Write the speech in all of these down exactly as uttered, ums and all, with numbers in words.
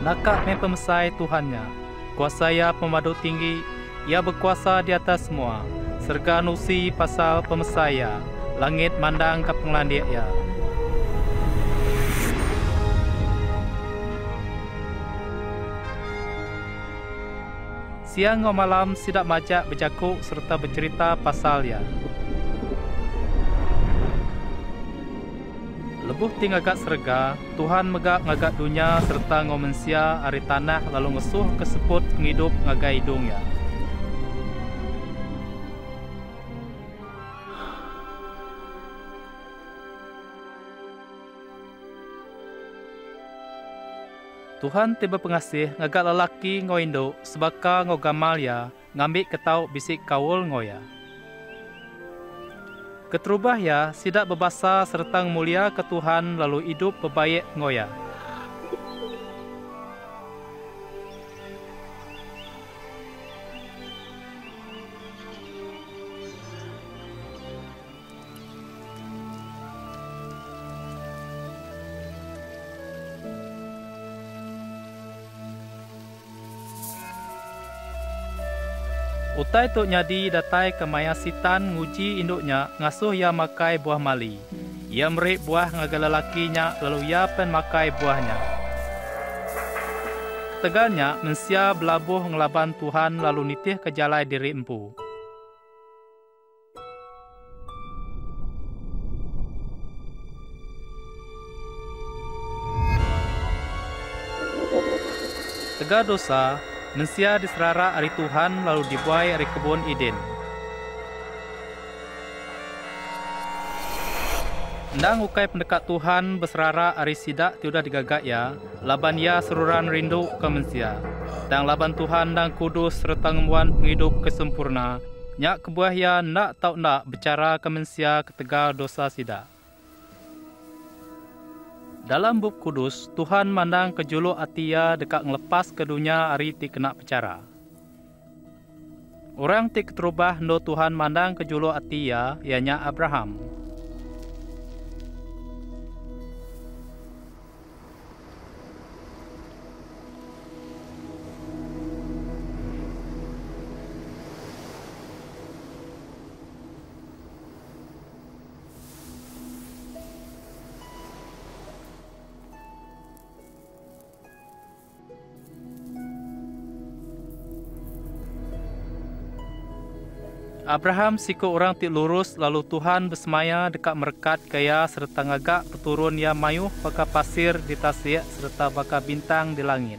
Nakak me pemesai Tuhannya, kuasa ia pemadu tinggi, ia berkuasa di atas semua. Serga nusi pasal pemesaya, langit mandang ke penglandia ia. Siang atau malam sidak majak berjakuk serta bercerita pasal ia. Lebuh tingagak serga, Tuhan megak ngagak dunia serta ngomensia ari tanah lalu ngesuh keseput penghidup ngagai hidung ya. Tuhan tiba pengasih ngagak lelaki ngoindo sebaka ngogamal ya ngambil ketau bisik kawul ngoya. Keterubah ya, sidak berbasa serta mulia ke Tuhan lalu hidup bebaik ngoya. Utai tu nyadi datai kemaya sitan nguji induknya ngasuh ia makai buah mali. Ia merik buah ngagalalakinya lalu ia pen makai buahnya. Tegalnya mensia belabuh ngelaban Tuhan lalu nitih ke jalai diri empu. Tegal dosa mensia diserara ari Tuhan lalu dibuai ari kebun Eden. Ndang ukai pendekat Tuhan berserara ari sidak tiudah digagak ya, laban ya seruran rindu ke mensia. Dan laban Tuhan dan kudus serta ngemuan penghidup kesempurna, nyak kebuah ya nak tau nak bicara ke mensia ketegal dosa sidak. Dalam bub kudus, Tuhan mandang ke julu atia dekat ngelepas ke dunia ari ti kena pecara. Orang ti keterubah ndo Tuhan mandang ke julu atia, ianya Abraham. Abraham siku orang ti lurus lalu Tuhan bersemaya dekat merekat kaya serta ngagak peturun ia mayuh baka pasir di tasik serta baka bintang di langit.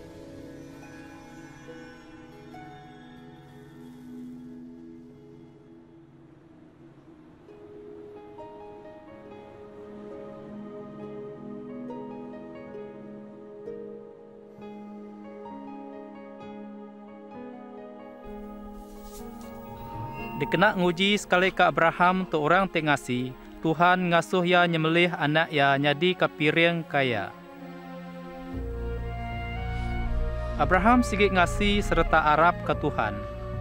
Dikena nguji sekali ke Abraham tu orang tengasi, Tuhan ngasuh ya nyemelih anak ya nyadi ke piring kaya. Abraham sigit ngasi serta Arab ke Tuhan.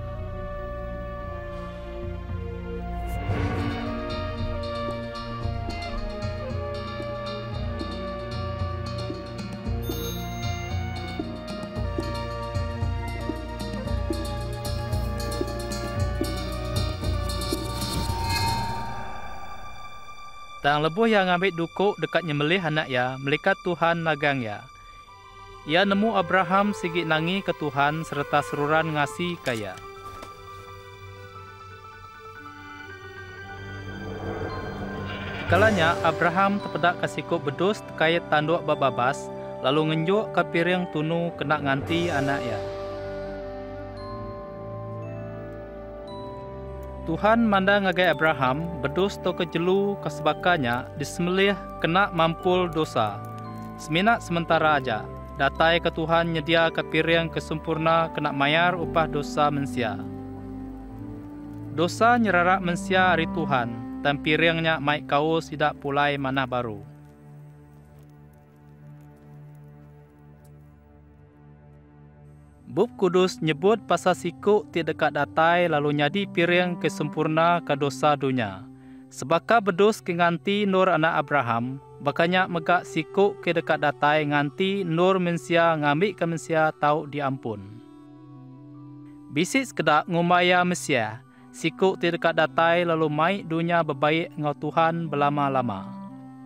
Dan lebuh yang ambil dukuk dekat nyemelih anak ya, melikat Tuhan nagang ya. Ia nemu Abraham sigit nangi ke Tuhan serta seruran ngasi kaya. Kalanya Abraham terpedak kasikup bedus terkait tanduk bababas, lalu ngenjuk ke piring tunu kena nganti anak ya. Tuhan mandang ngagai Abraham bedus to kejelu kesebakanya disemelih kena mampul dosa. Seminak sementara aja, datai ke Tuhan nyedia ke piring kesempurna kena mayar upah dosa mensia. Dosa nyerarak mensia hari Tuhan, dan piringnya maik kau sidak pulai manah baru. Bub kudus nyebut pasal sikuk ti dekat datai lalu nyadi piring kesempurna ke dosa dunia. Sebaka bedus kenganti nur anak Abraham, Bakanya megak sikuk ke dekat datai nganti nur mensia ngambil ke mensia tau diampun. Bisik sekedak ngumaya mesia, sikuk ti dekat datai lalu mai dunia bebaik ngau Tuhan belama-lama.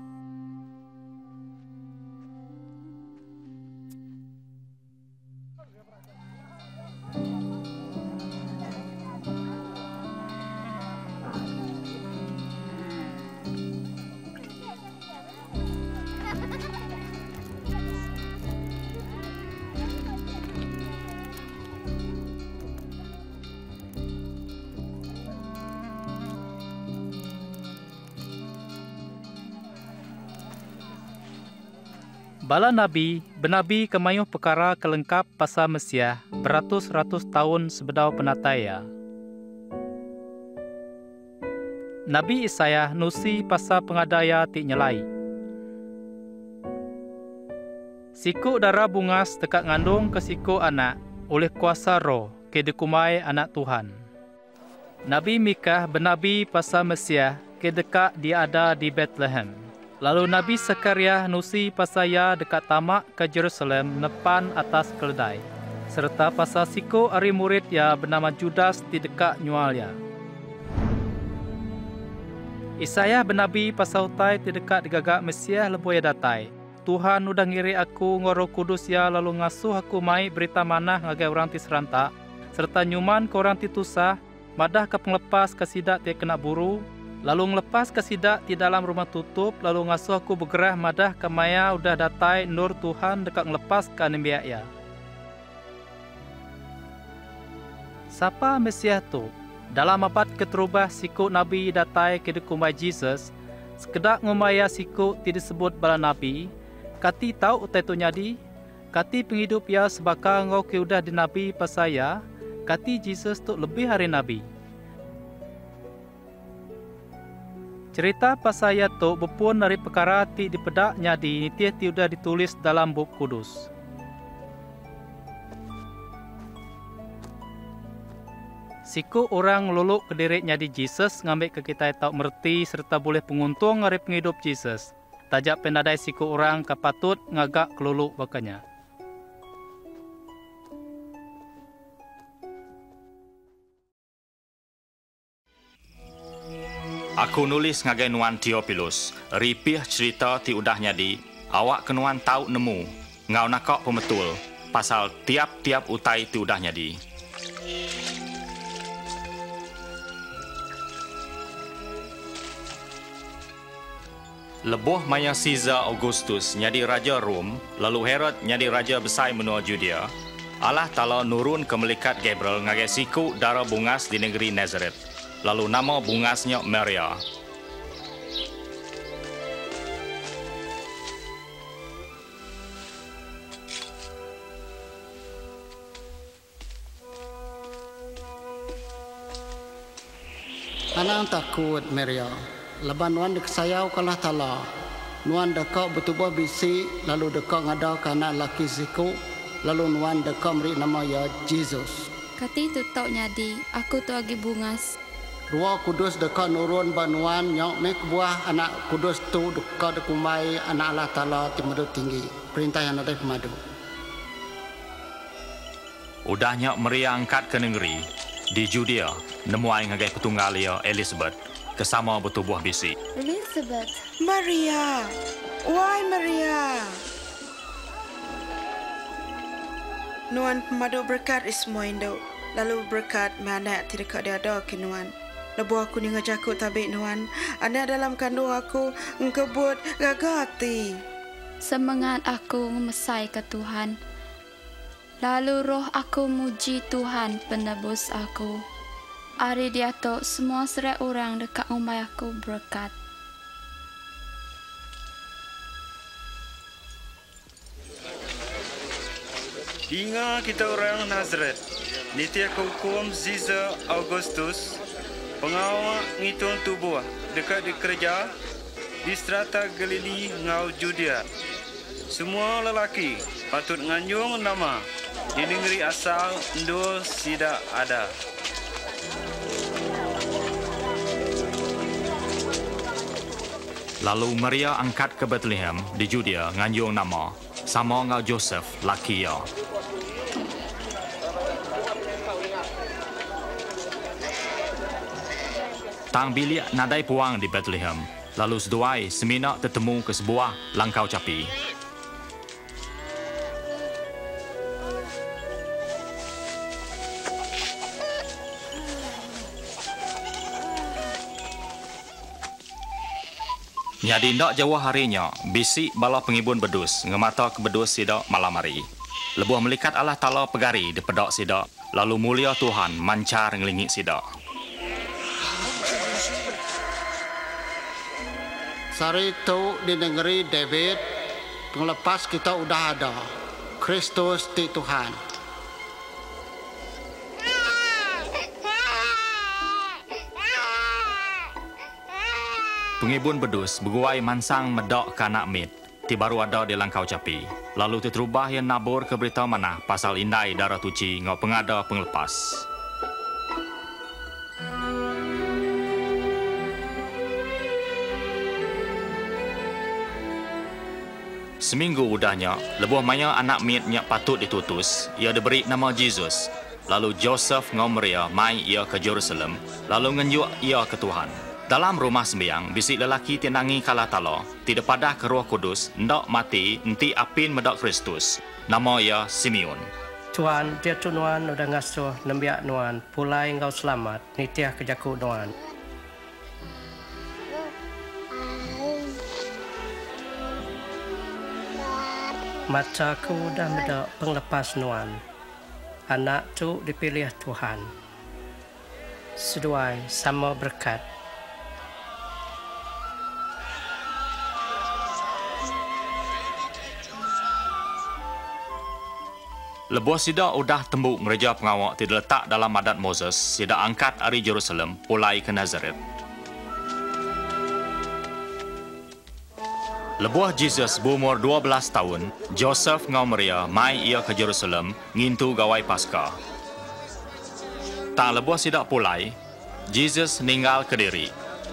Bala Nabi, benabi kemayuh perkara kelengkap pasal Mesiah beratus-ratus tahun sebedau penataya. Nabi Isaiah nusi pasal pengadaya ti nyelai. Siku darah bungas dekat ngandung ke siku anak oleh kuasa roh ke dikumai anak Tuhan. Nabi Mikah benabi pasal Mesiah ke dekat dia ada di Bethlehem. Lalu Nabi Sekaria nusi pasaya dekat tamak ke Jerusalem nepan atas keledai. Serta pasal siku ari murid ya bernama Judas di dekat nyualya. Isaiah benabi pasal utai di dekat digagak Mesiah lebu ya datai. Tuhan udah ngiri aku ngoro kudus ya lalu ngasuh aku mai berita manah ngagai orang ti serantak. Serta nyuman ke orang ti tusah, madah ke penglepas ke sidak ti kena buru. Lalu ngelepas ke sidak di dalam rumah tutup, lalu ngasuh aku bergerah madah ke maya udah datai nur Tuhan dekat ngelepas ke anembiak ya. Siapa Mesiah tu? Dalam abad keterubah siku Nabi datai ke dekumai Jesus, sekedak ngumaya siku ti disebut bala Nabi, kati tahu utai tu nyadi, kati penghidup ya sebaka ngau ke udah di Nabi pasaya, kati Jesus tu lebih hari Nabi. Cerita pasaya tu berpun dari perkara ti dipedak nyadi nitiah ti udah ditulis dalam buku kudus. Siku orang luluk ke diri nyadi Jesus ngambil ke kita tau merti serta boleh penguntung ngari penghidup Jesus. Tajak penadai siku orang kapatut ngagak keluluk bakanya. Aku nulis ngagai nuan Theophilus, ripih cerita ti udah nyadi, awak kenuan tahu nemu, ngau nakok pemetul, pasal tiap-tiap utai ti udah nyadi. Lebuh maya Caesar Augustus nyadi Raja Rom, lalu Herod nyadi Raja besar menua Judea, Allah Ta'ala nurun ke melikat Gabriel ngagai siku darah bungas di negeri Nazareth. Lalu nama bungasnya Maria. Anang takut Maria. Leban nuan dek sayau kalah tala. Nuan dekak bertubuh bisi lalu dekak ngadau kana laki siku lalu nuan dekak beri nama ya Jesus. Kati tu tau nyadi, aku tu agi bungas. Ruah kudus dekat nurun banuan nyok mek buah anak kudus tu dekat dekumai anak Allah Ta'ala timadu tinggi. Perintah yang ada pemadu. Udahnya Maria angkat ke negeri di Judea, nemuai ngagai petunggalia Elizabeth kesama bertubuh bisi. Elizabeth, Maria, why Maria? Nuan pemadu berkat ismo indo, lalu berkat mana tidak dia ada ke nuan. Lebu aku ni ngajakut tabik nuan, anak dalam kandung aku ngkebut gagati. Semangat aku ngemesai ke Tuhan. Lalu roh aku muji Tuhan penebus aku. Hari dia tu semua serai orang dekat umai aku berkat. Ingat kita orang Nazareth, nitia hukum Caesar Augustus, pengawal ngitung tubuh dekat di kerja di strata Galili ngau Judea. Semua lelaki patut nganjung nama di negeri asal ndo tidak ada. Lalu Maria angkat ke Bethlehem di Judea nganyung nama sama ngau Joseph laki ia. Tang bilik nadai puang di Bethlehem, lalu seduai semina tertemu ke sebuah langkau capi. Nyadi ndak jauh harinya, bisik bala pengibun bedus, ngemata ke bedus sidak malam hari. Lebuh melikat Allah Ta'ala pegari di pedak sidak, lalu mulia Tuhan mancar ngelingik sidak. Sari itu di negeri David, penglepas kita udah ada. Kristus di Tuhan. Pengibun bedus berguai mansang medok ke anak mit, ti baru ada di langkau capi. Lalu terubah yang nabur ke berita mana pasal indai darah tuci ngau pengada penglepas. Seminggu udahnya, lebuh maya anak mit nyak patut ditutus, ia diberi nama Jesus. Lalu Joseph ngau Maria mai ia ke Jerusalem, lalu ngenjuk ia ke Tuhan. Dalam rumah sembiang, bisik lelaki tinangi kala talo, tidak padah ke Roh Kudus, ndak mati, enti apin medok Kristus. Nama ia Simeon. Tuhan, dia tu nuan udah ngasuh nembiak nuan, pulai engkau selamat, nitiah kejaku nuan. Mataku dah medok penglepas nuan. Anak tu dipilih Tuhan. Seduai sama berkat. Lebuh sida udah tembuk gereja pengawak tidak letak dalam adat Moses, sida angkat dari Jerusalem pulai ke Nazaret. Lebuh Jesus berumur dua belas tahun, Joseph ngau Maria mai ia ke Jerusalem ngintu gawai Paskah. Tak lebuh sida pulai, Jesus ninggal ke diri.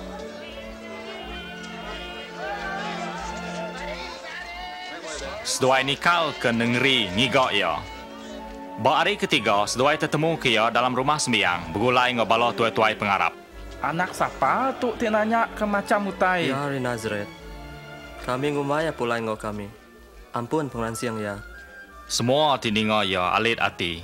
Seduai nikah ke negeri ngigak ia. Ba hari ketiga, seduai tertemu ke ia dalam rumah sembiang, bergulai ngobalo tuai-tuai pengarap. Anak siapa tu ti nanya ke macam utai? Ya dari Nazaret. Kami ngumaya pulai ngau kami. Ampun pengansiang ya. Semua tininga ia alit hati.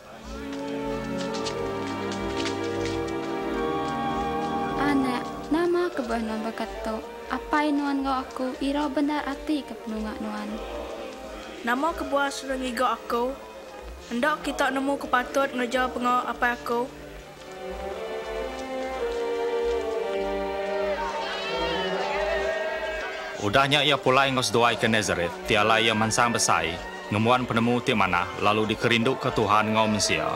Anak, nama kebahagiaan berkata, apa nuan ngau aku ira benar hati ke penungak nuan. Nama kebuah sudah ngigak aku. Hendak kita nemu kepatut ngejar pengau apa aku. Udahnya ia pulai ngos doai ke Nazaret, tiala ia mansang besai, ngemuan penemu ti mana, lalu dikerinduk ke Tuhan ngau Mesia.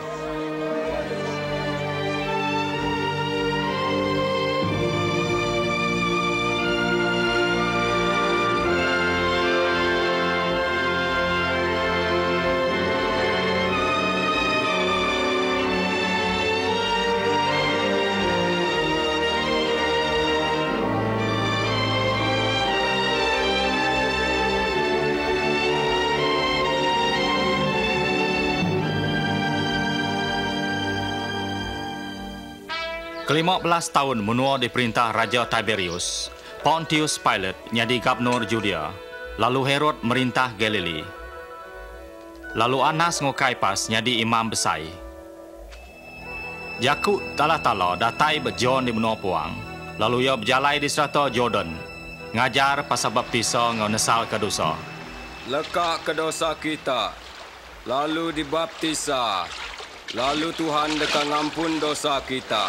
Kelima belas tahun menua diperintah Raja Tiberius, Pontius Pilate nyadi gubernur Judea, lalu Herod merintah Galilea. Lalu Anas ngo Kaipas nyadi imam besai. Yakub tala-tala datai berjon di benua puang, lalu ia berjalai di serata Jordan, ngajar pasal baptisa ngo nesal ke dosa. Lekak ke dosa kita, lalu dibaptisa, lalu Tuhan dekat ngampun dosa kita.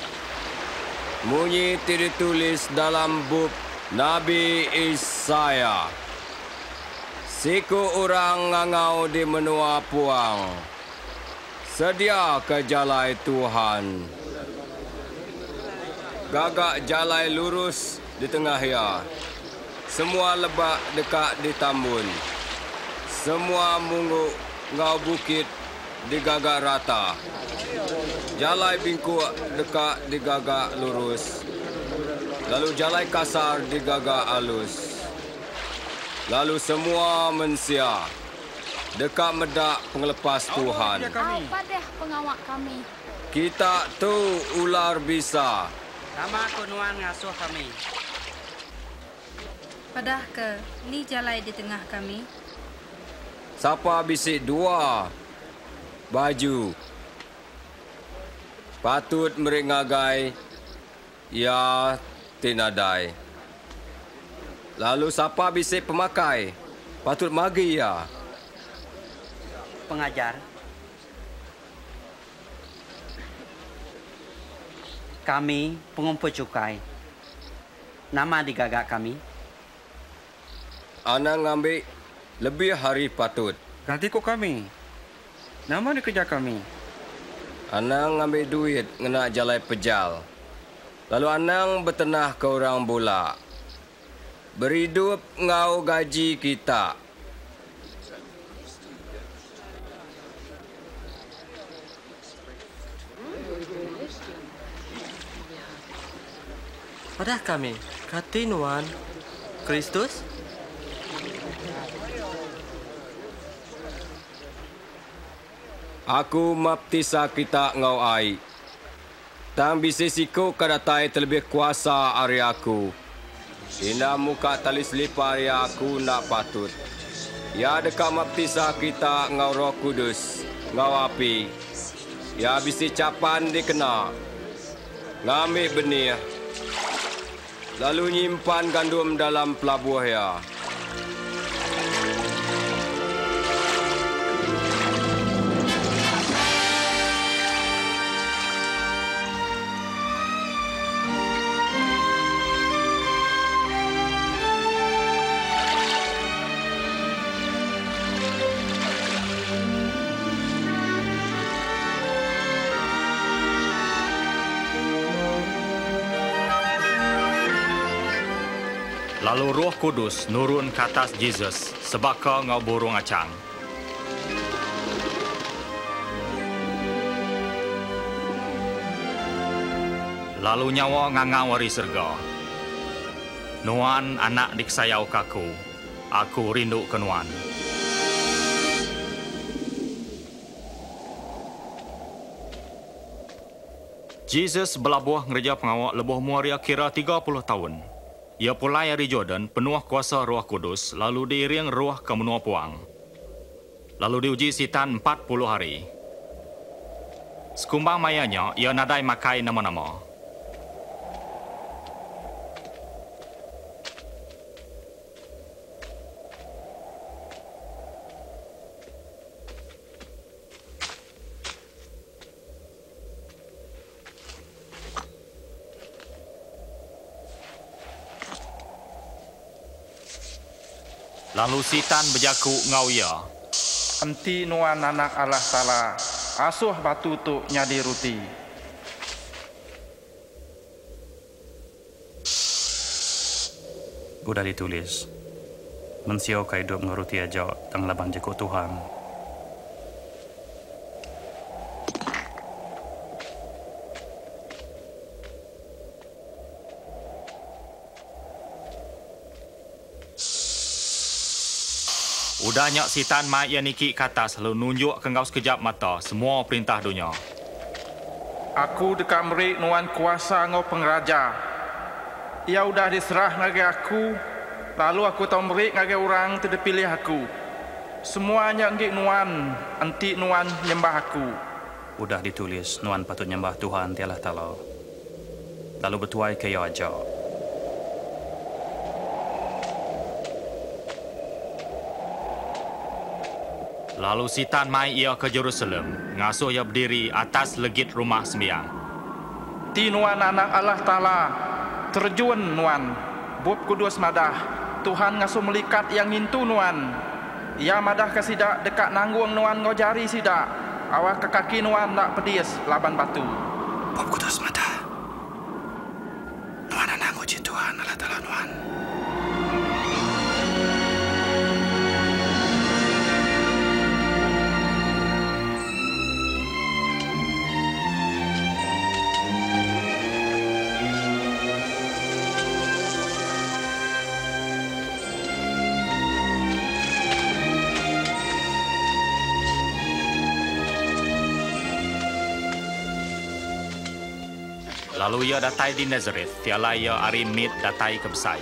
Munyi ditulis dalam buk Nabi Isaya. Siku orang ngangau di menua puang, sedia ke jalai Tuhan. Gagak jalai lurus di tengah ya. Semua lebak dekat di tambun. Semua mungu ngau bukit digagak rata. Jalai bingkuk dekat digagak lurus. lalu jalai kasar digagak alus. Lalu semua manusia dekat medak pengelepas Tuhan. Apa deh pengawak kami? Kita tu ular bisa. Nama kunuan ngasuh kami. Padah ke, ni jalai di tengah kami. Siapa bisik dua baju. Patut meringagai, ya tinadai. Lalu siapa bisik pemakai, patut magi ya. Pengajar. Kami pengumpul cukai. Nama digagak kami. Anak ngambil lebih hari patut. Ganti kok kami. Nama dikerja kami. Anang ngambil duit ngena jalai pejal. Lalu anang bertenah ke orang bola. Beridup ngau gaji kita. Padah kami, kati nuan Kristus. Aku maptisa kita ngau ai. Tang bisi siku kadatai terlebih kuasa ari aku. Ina muka tali selipar ya aku nak patut. Ya dekat maptisa kita ngau Roh Kudus, ngau api. Ya bisi capan dikena. Ngambil benih. Lalu nyimpan gandum dalam pelabuh ya. Lalu Roh Kudus nurun ke atas Jesus sebaka ngau burung acang. Lalu nyawa ngangau dari serga. Nuan anak diksayau kaku, aku rindu ke Nuan. Jesus belabuh ngereja pengawak lebuh muaria kira tiga puluh tahun. Ia pulai dari Jordan penuh kuasa Roh Kudus, lalu diiring roh ke menua puang. Lalu diuji sitan empat puluh hari. Sekumbang mayanya, ia nadai makai nama-nama. Lalu sitan berjaku ngau ia. Enti nuan anak Allah Ta'ala, asuh batu tu nyadi ruti. Udah ditulis. Mensiau ka hidup ngaruti aja tang labang jeko Tuhan. Udah nyak sitan mai yang niki ke atas lalu nunjuk ke ngau sekejap mata semua perintah dunia. Aku dekat merik nuan kuasa ngau pengraja. Ia udah diserah ngage aku, lalu aku tahu merik ngage orang tidak pilih aku. Semuanya ngik nuan, anti nuan nyembah aku. Udah ditulis nuan patut nyembah Tuhan tialah Ta'ala. Lalu bertuai ke ia aja. Lalu sitan mai ia ke Jerusalem, ngasuh ia berdiri atas legit rumah sembiang. Ti nuan anak Allah Ta'ala, terjun nuan, bub kudus madah, Tuhan ngasuh melikat yang ngintu nuan. Ia madah ke sidak dekat nanggung nuan ngojari sidak, awak ke kaki nuan nak pedis laban batu. Bub kudus madah, nuan anak nguji Tuhan Allah Ta'ala nuan. Lalu ia datai di Nazareth, tiala ia ari mit datai ke Besai.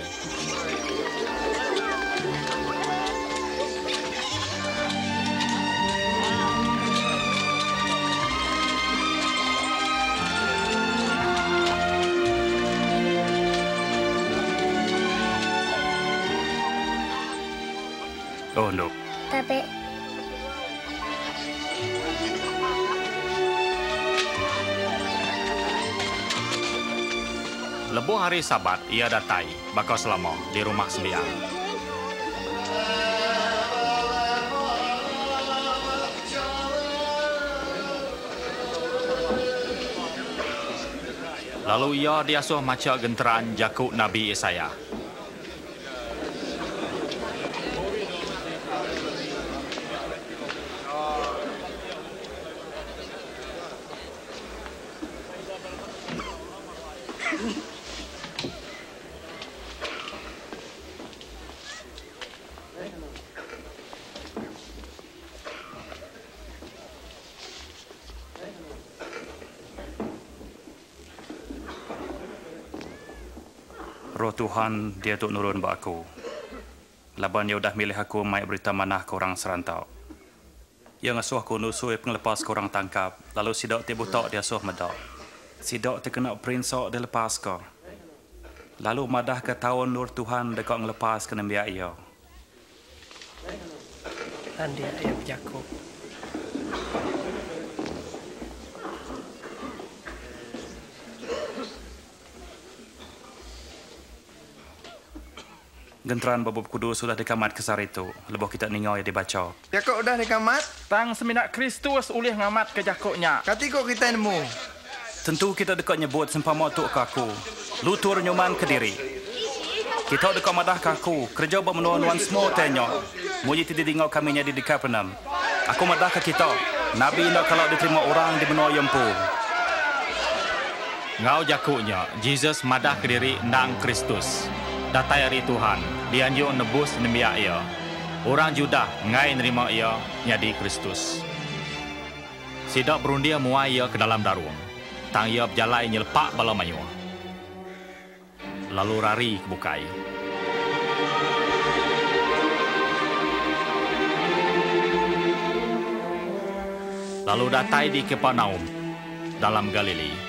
Oh, no. Tapi Lebuh hari Sabat, ia datai, bakal selama di rumah sembiang. Lalu ia diasuh maca genteran Jakub Nabi Yesaya. Roh Tuhan, dia tu nurun buat aku. Laban dia udah milih aku mai berita manah ke orang serantau. Ia ngasuh aku nusui penglepas ke orang tangkap, lalu sidak dia butak dia suh medak. Sidak dia kena prinsok dia lepas ke. Lalu madah ke tahun nur Tuhan dekat ngelepas ke nembiak ia. Dan dia ia berjakub. Genteran Babub Kudus sudah dikamat kesar itu. Lebuh kita ningau ya dibaca. Jakub dah dikamat? Tang seminat Kristus ulih ngamat ke Jakubnya. Katiko kita nemu. Tentu kita dekat nyebut sempama tuk kaku. Lutur nyuman ke diri. Kita dekat madah kaku. Kerja buat menuan-nuan semua tanya. Muji tidak tinggal kami nyadi di Kapernaum. Aku madah ke kita. Nabi nak kalau diterima orang di benua yempu. Ngau Jakubnya, Jesus madah ke diri nang Kristus. Datai hari Tuhan, dianjur nebus nembiak ia. Orang Judah ngai nerima ia nyadi Kristus. Sidak berundia muai ia ke dalam darung. Tang ia berjalai nyelepak bala mayu. Lalu rari ke bukai. Lalu datai di Kapernaum dalam Galili.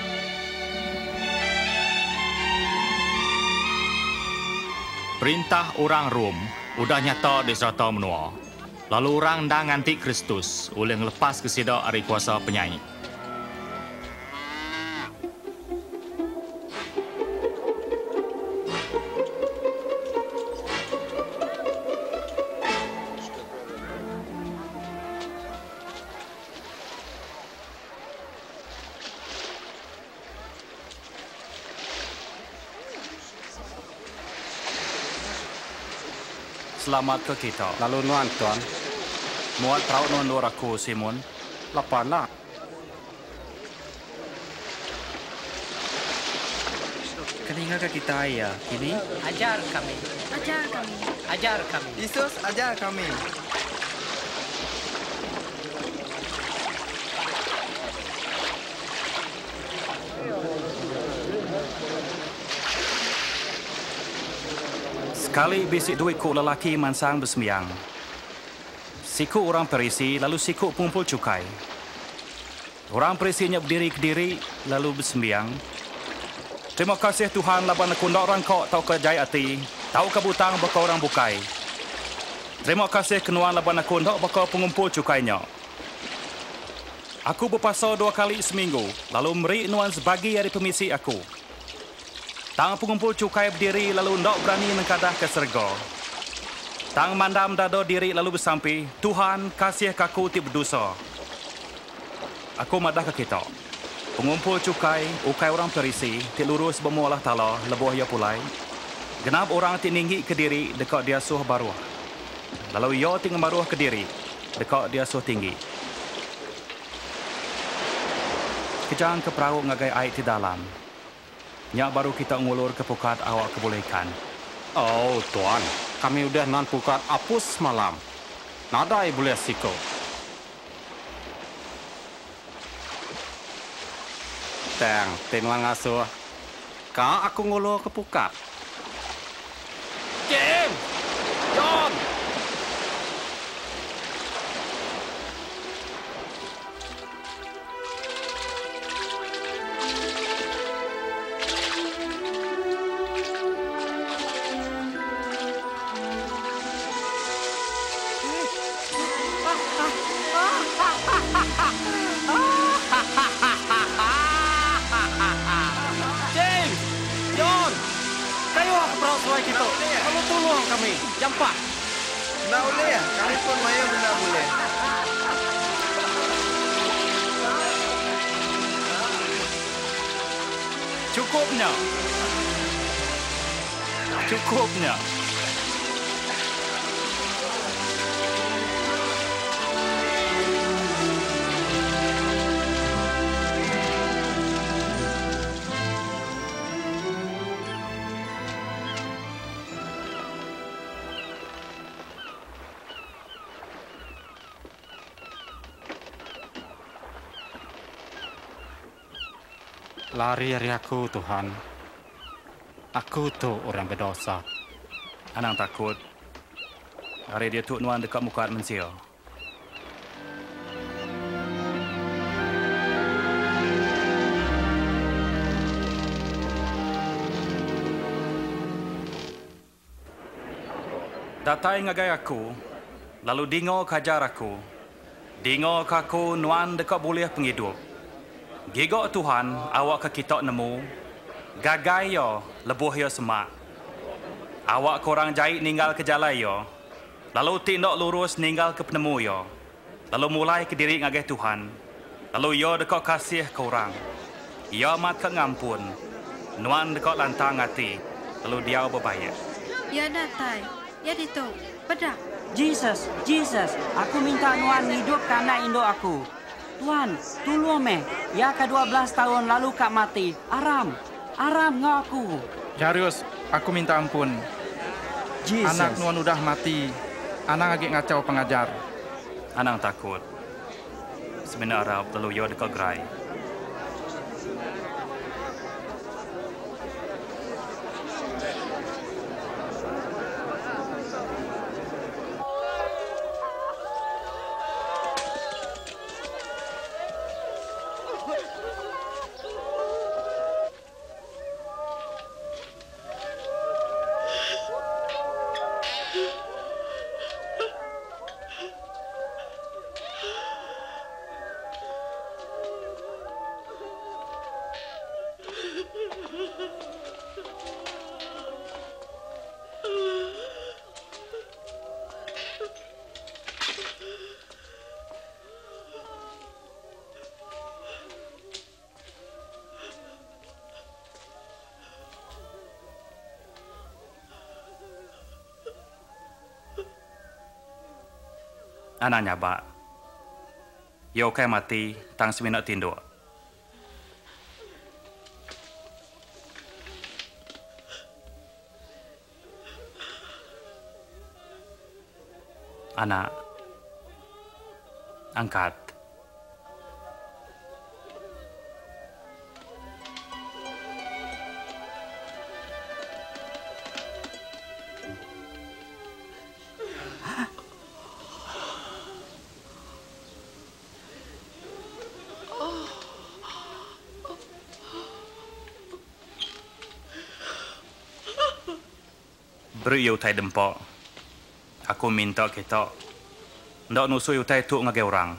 Perintah orang Rom udah nyata di serata menua. Lalu orang dah nganti Kristus oleh ngelepas ke sidak hari kuasa penyanyi. Selamat ke kita. Lalu nuan tuan. Muat peraut nuan nur aku, Simon. Lapanlah. Keninga ke kita ya, kini? Ajar kami. Ajar kami. Ajar kami. Yesus ajar kami. Sekali bisik duit kuk lelaki mansang bersembiang. Sikuk orang Perisi, lalu sikuk pengumpul cukai. Orang Perisi nyap berdiri ke diri, lalu bersembiang. Terima kasih Tuhan laban aku nak orang kau tahu ke jaya hati, tahu ke butang bakal orang bukai. Terima kasih kenuan laban aku nak bakal pengumpul cukainya. Aku berpasal dua kali seminggu, lalu meri nuan sebagi dari pemisi aku. Tang pengumpul cukai berdiri lalu ndak berani mengkadah ke serga. Tang mandam dado diri lalu bersampi, Tuhan kasih kaku ti berdosa. Aku madah ke kita. Pengumpul cukai, ukai orang Perisi, ti lurus bemu Allah Ta'ala, lebuh ia pulai. Genap orang ti ninggi ke diri dekat dia suh baruah. Lalu ia ti ngemaruah ke diri dekat dia suh tinggi. Kejang ke perahu ngagai air di dalam. Nyak baru kita ngulur ke pukat awak kebolehkan. Oh, tuan. Kami udah nan pukat apus malam. Nadai boleh siko. teng, tenuan ngasuh. Kau aku ngulu kepukat. James! John! James! John! Kayo ang perahu suai kita. Kalau tolong kami, jampak. Nak boleh ya? Kami pun maya benda boleh. Cukupnya. Cukupnya. Lari dari aku, Tuhan. Aku tu orang berdosa. Anang takut. Hari dia tuk nuan dekat muka manusia. Datai ngagai aku, lalu dingo kajar aku. Dingo kaku nuan dekat boleh penghidup. Gigok Tuhan, awak ke kita nemu. Gagai yo, lebuh yo semak. Awak korang jahit ninggal ke jalan yo. Lalu tindak lurus ninggal ke penemu yo. Lalu mulai ke diri ngagai Tuhan. Lalu yo dekat kasih korang. Yo mat ke ngampun. Nuan dekat lantang hati. Lalu dia berbayar. Ya datai, ya dituk, bedak. Jesus, Jesus, aku minta Nuan hidup karena Indo aku. Tuan, tolong meh. Ya ke dua belas tahun lalu kak mati. Aram, aram ngau aku. Jarius, aku minta ampun. Jesus. Anak Nuan udah mati. Anak lagi ngacau pengajar. Anang takut. Sebenarnya lalu yo dekat gerai. Anak nyabak. Yo kai mati tang seminat tinduk. Anak. Angkat. Beri utai dempok. Aku minta kita ndak nusui utai tu ngagai orang.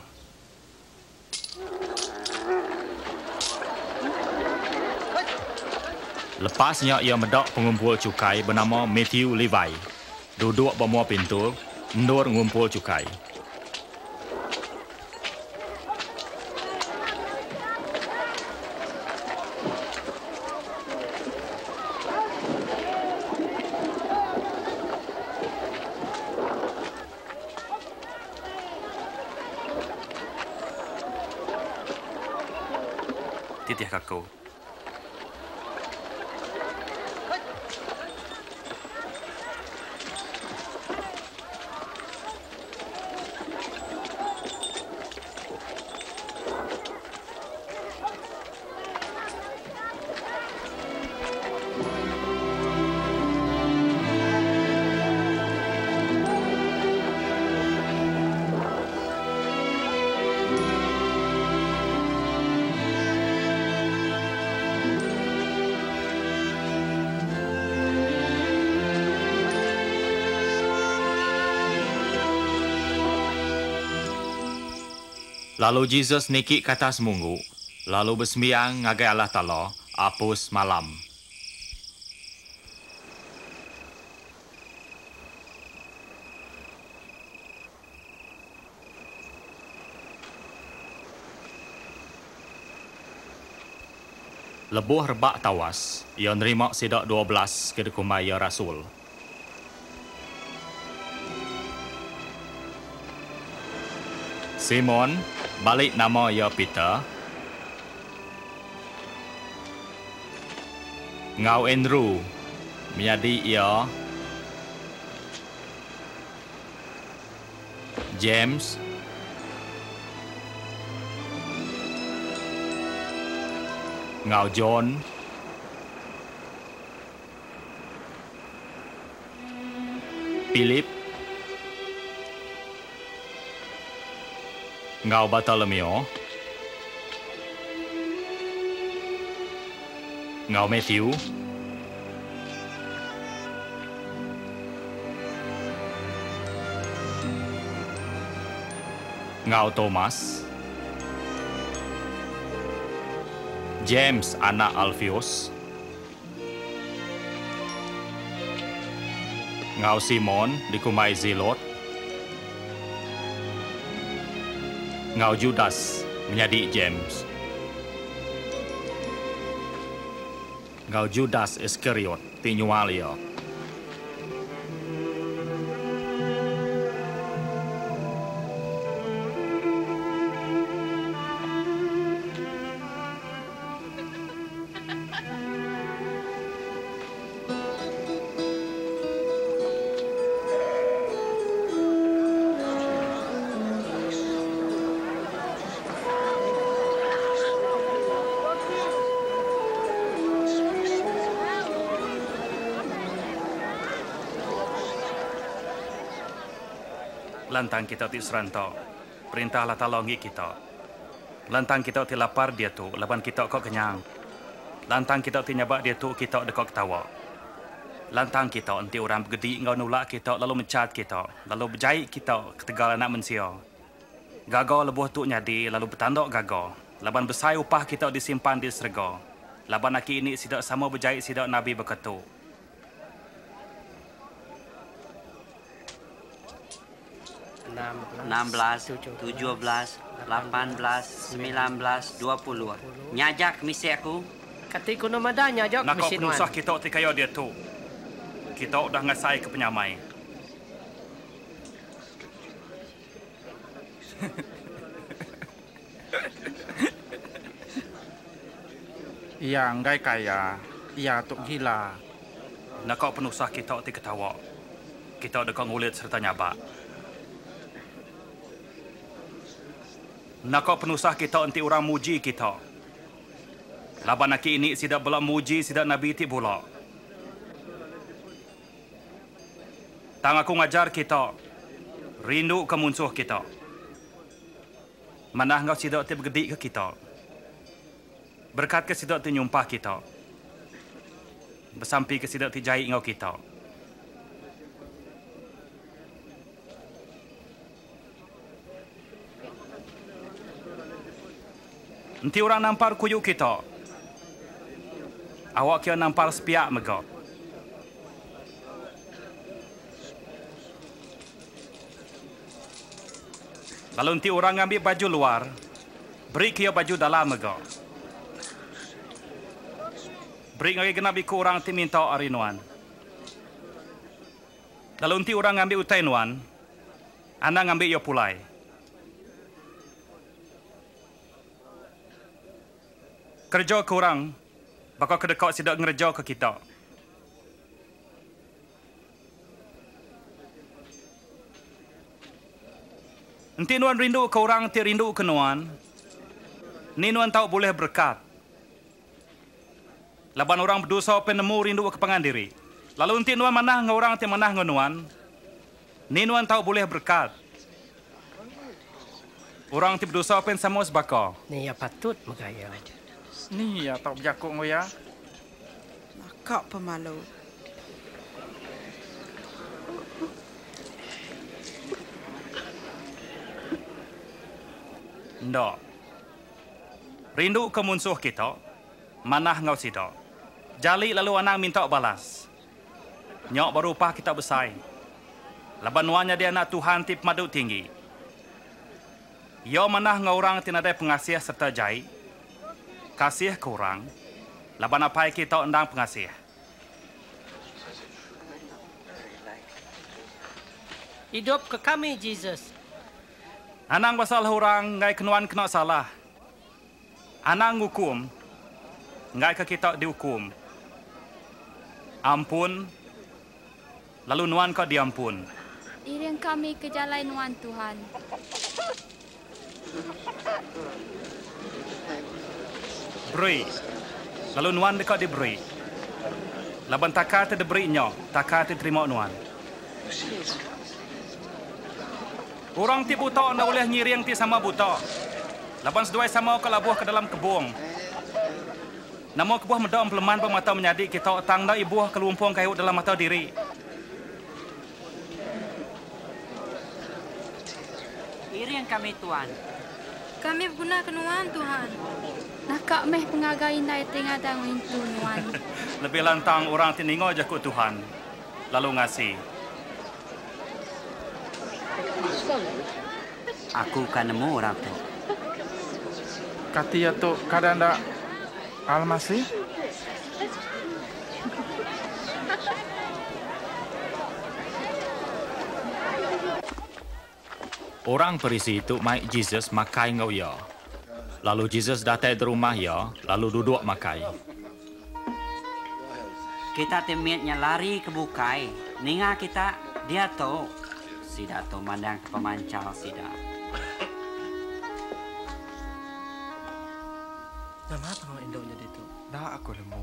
Lepasnya ia medok pengumpul cukai bernama Matthew Levi. Duduk bawah pintu, mendur mengumpul cukai. Titih kaku. Lalu Jesus niki ke atas munggu, lalu bersembiang ngagai Allah Ta'ala, apus malam. Lebuh rebak tawas, ia nerima sidak dua belas ke dekumai ya Rasul. Simon, balik nama ya Peter. Ngau Andrew, menjadi ia. James, Ngau John, Philip, Ngau Bartholomew, Ngau Matthew, Ngau Thomas, James anak Alpheus, Ngau Simon dikumai Zelot, Ngau Judas menjadi James, Ngau Judas Iskariot tinyualia. Lantang kita ti serantok, perintah Allah Ta'ala ngi kita. Lantang kita ti lapar dia tu, laban kita kok kenyang. Lantang kita ti nyabak dia tu, kita dekok ketawa. Lantang kita enti orang begedi ngau nulak kita, lalu mencat kita, lalu berjahit kita ketegal anak manusia. Gagal lebuh tu nyadi, lalu bertanduk gagal. Laban besai upah kita disimpan di serga. Laban aki ini sidak sama berjahit sidak Nabi berkatu. enam belas, tujuh belas, lapan belas, sembilan belas, dua puluh. Nyajak misi aku. Kati kuno mada nyajak misi nuan. Nak nusah kita ti kaya dia tu. Kita udah ngasai ke penyamai. Ia ngai kaya, ia tuk gila. Nak kau penusah kita ti ketawa. Kita udah kau ngulit serta nyabak. Nak kau penusah kita enti orang muji kita. Laban aki ini sidak belak muji sidak Nabi ti pula. Tang aku ngajar kita rindu ke musuh kita. Manah ngau sidak ti bergedik ke kita. Berkat ke sidak ti nyumpah kita. Bersampi ke sidak ti jahit ngau kita. Nanti orang nampar kuyuk kita. Awak kira nampar sepiak mega. Lalu nanti orang ambil baju luar, beri kira baju dalam mega. Beri ngagi genap ikut orang ti minta arinuan. Lalu nanti orang ambil utai nuan, anda ngambil ia pulai. Kerja ke orang, bakal kedekak sidak ngerja ke kita. Nanti nuan rindu ke orang, nanti rindu ke nuan. Ni nuan tahu boleh berkat. Laban orang berdosa penemu rindu ke pengandiri. Lalu nanti nuan manah nge orang, nanti manah nge nuan. Ni nuan tahu boleh berkat. Orang nanti berdosa pen sama sebaka. Ni ya patut megaya. Ni ya tak berjakuk ngoya. Nakak pemalu. Ndak. Rindu ke musuh kita, manah ngau sidak. Jali lalu anang minta balas. Nyok berupah kita besai. Laban nuannya dia anak Tuhan tip madu tinggi. Yo manah ngorang tinadai pengasih serta jai. Kasih ke orang. Laban apai kita undang pengasih. Hidup ke kami, Jesus. Anang pasal orang ngai kenuan kena salah. Anang hukum. Ngai ke kita dihukum. Ampun. Lalu nuan kau diampun. Iring kami ke jalan nuan Tuhan. Beri. Lalu nuan dekat diberi. Laban takar te diberi nyo, takar te terima nuan. Orang ti buta nak boleh nyiring ti sama buta. Laban seduai sama ke labuh ke dalam kebung. Namo kebuah medam peleman pemata menyadi kita tang dah ibuah kelumpung kayu dalam mata diri. Iring kami Tuhan. Kami guna kenuan Tuhan. Nakak meh pengagai nai tengah dangin tuan. Lebih lantang orang tiningo jakut Tuhan. Lalu ngasih. Aku kan nemu orang tu. Kati ya tu kadang dak almasih. Orang perisi itu mai Jesus makai ngau ya. Lalu Jesus datang di rumah ya, lalu duduk makai. Kita temiatnya lari ke bukai. Ninga kita dia tu. Sida tu mandang ke pemancal sida. Nama apa kau induk jadi tu? Dah aku lemu.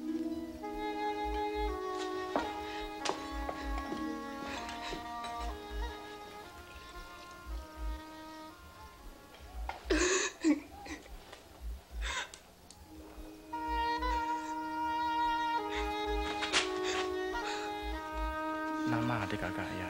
Nama adik kakak ayah.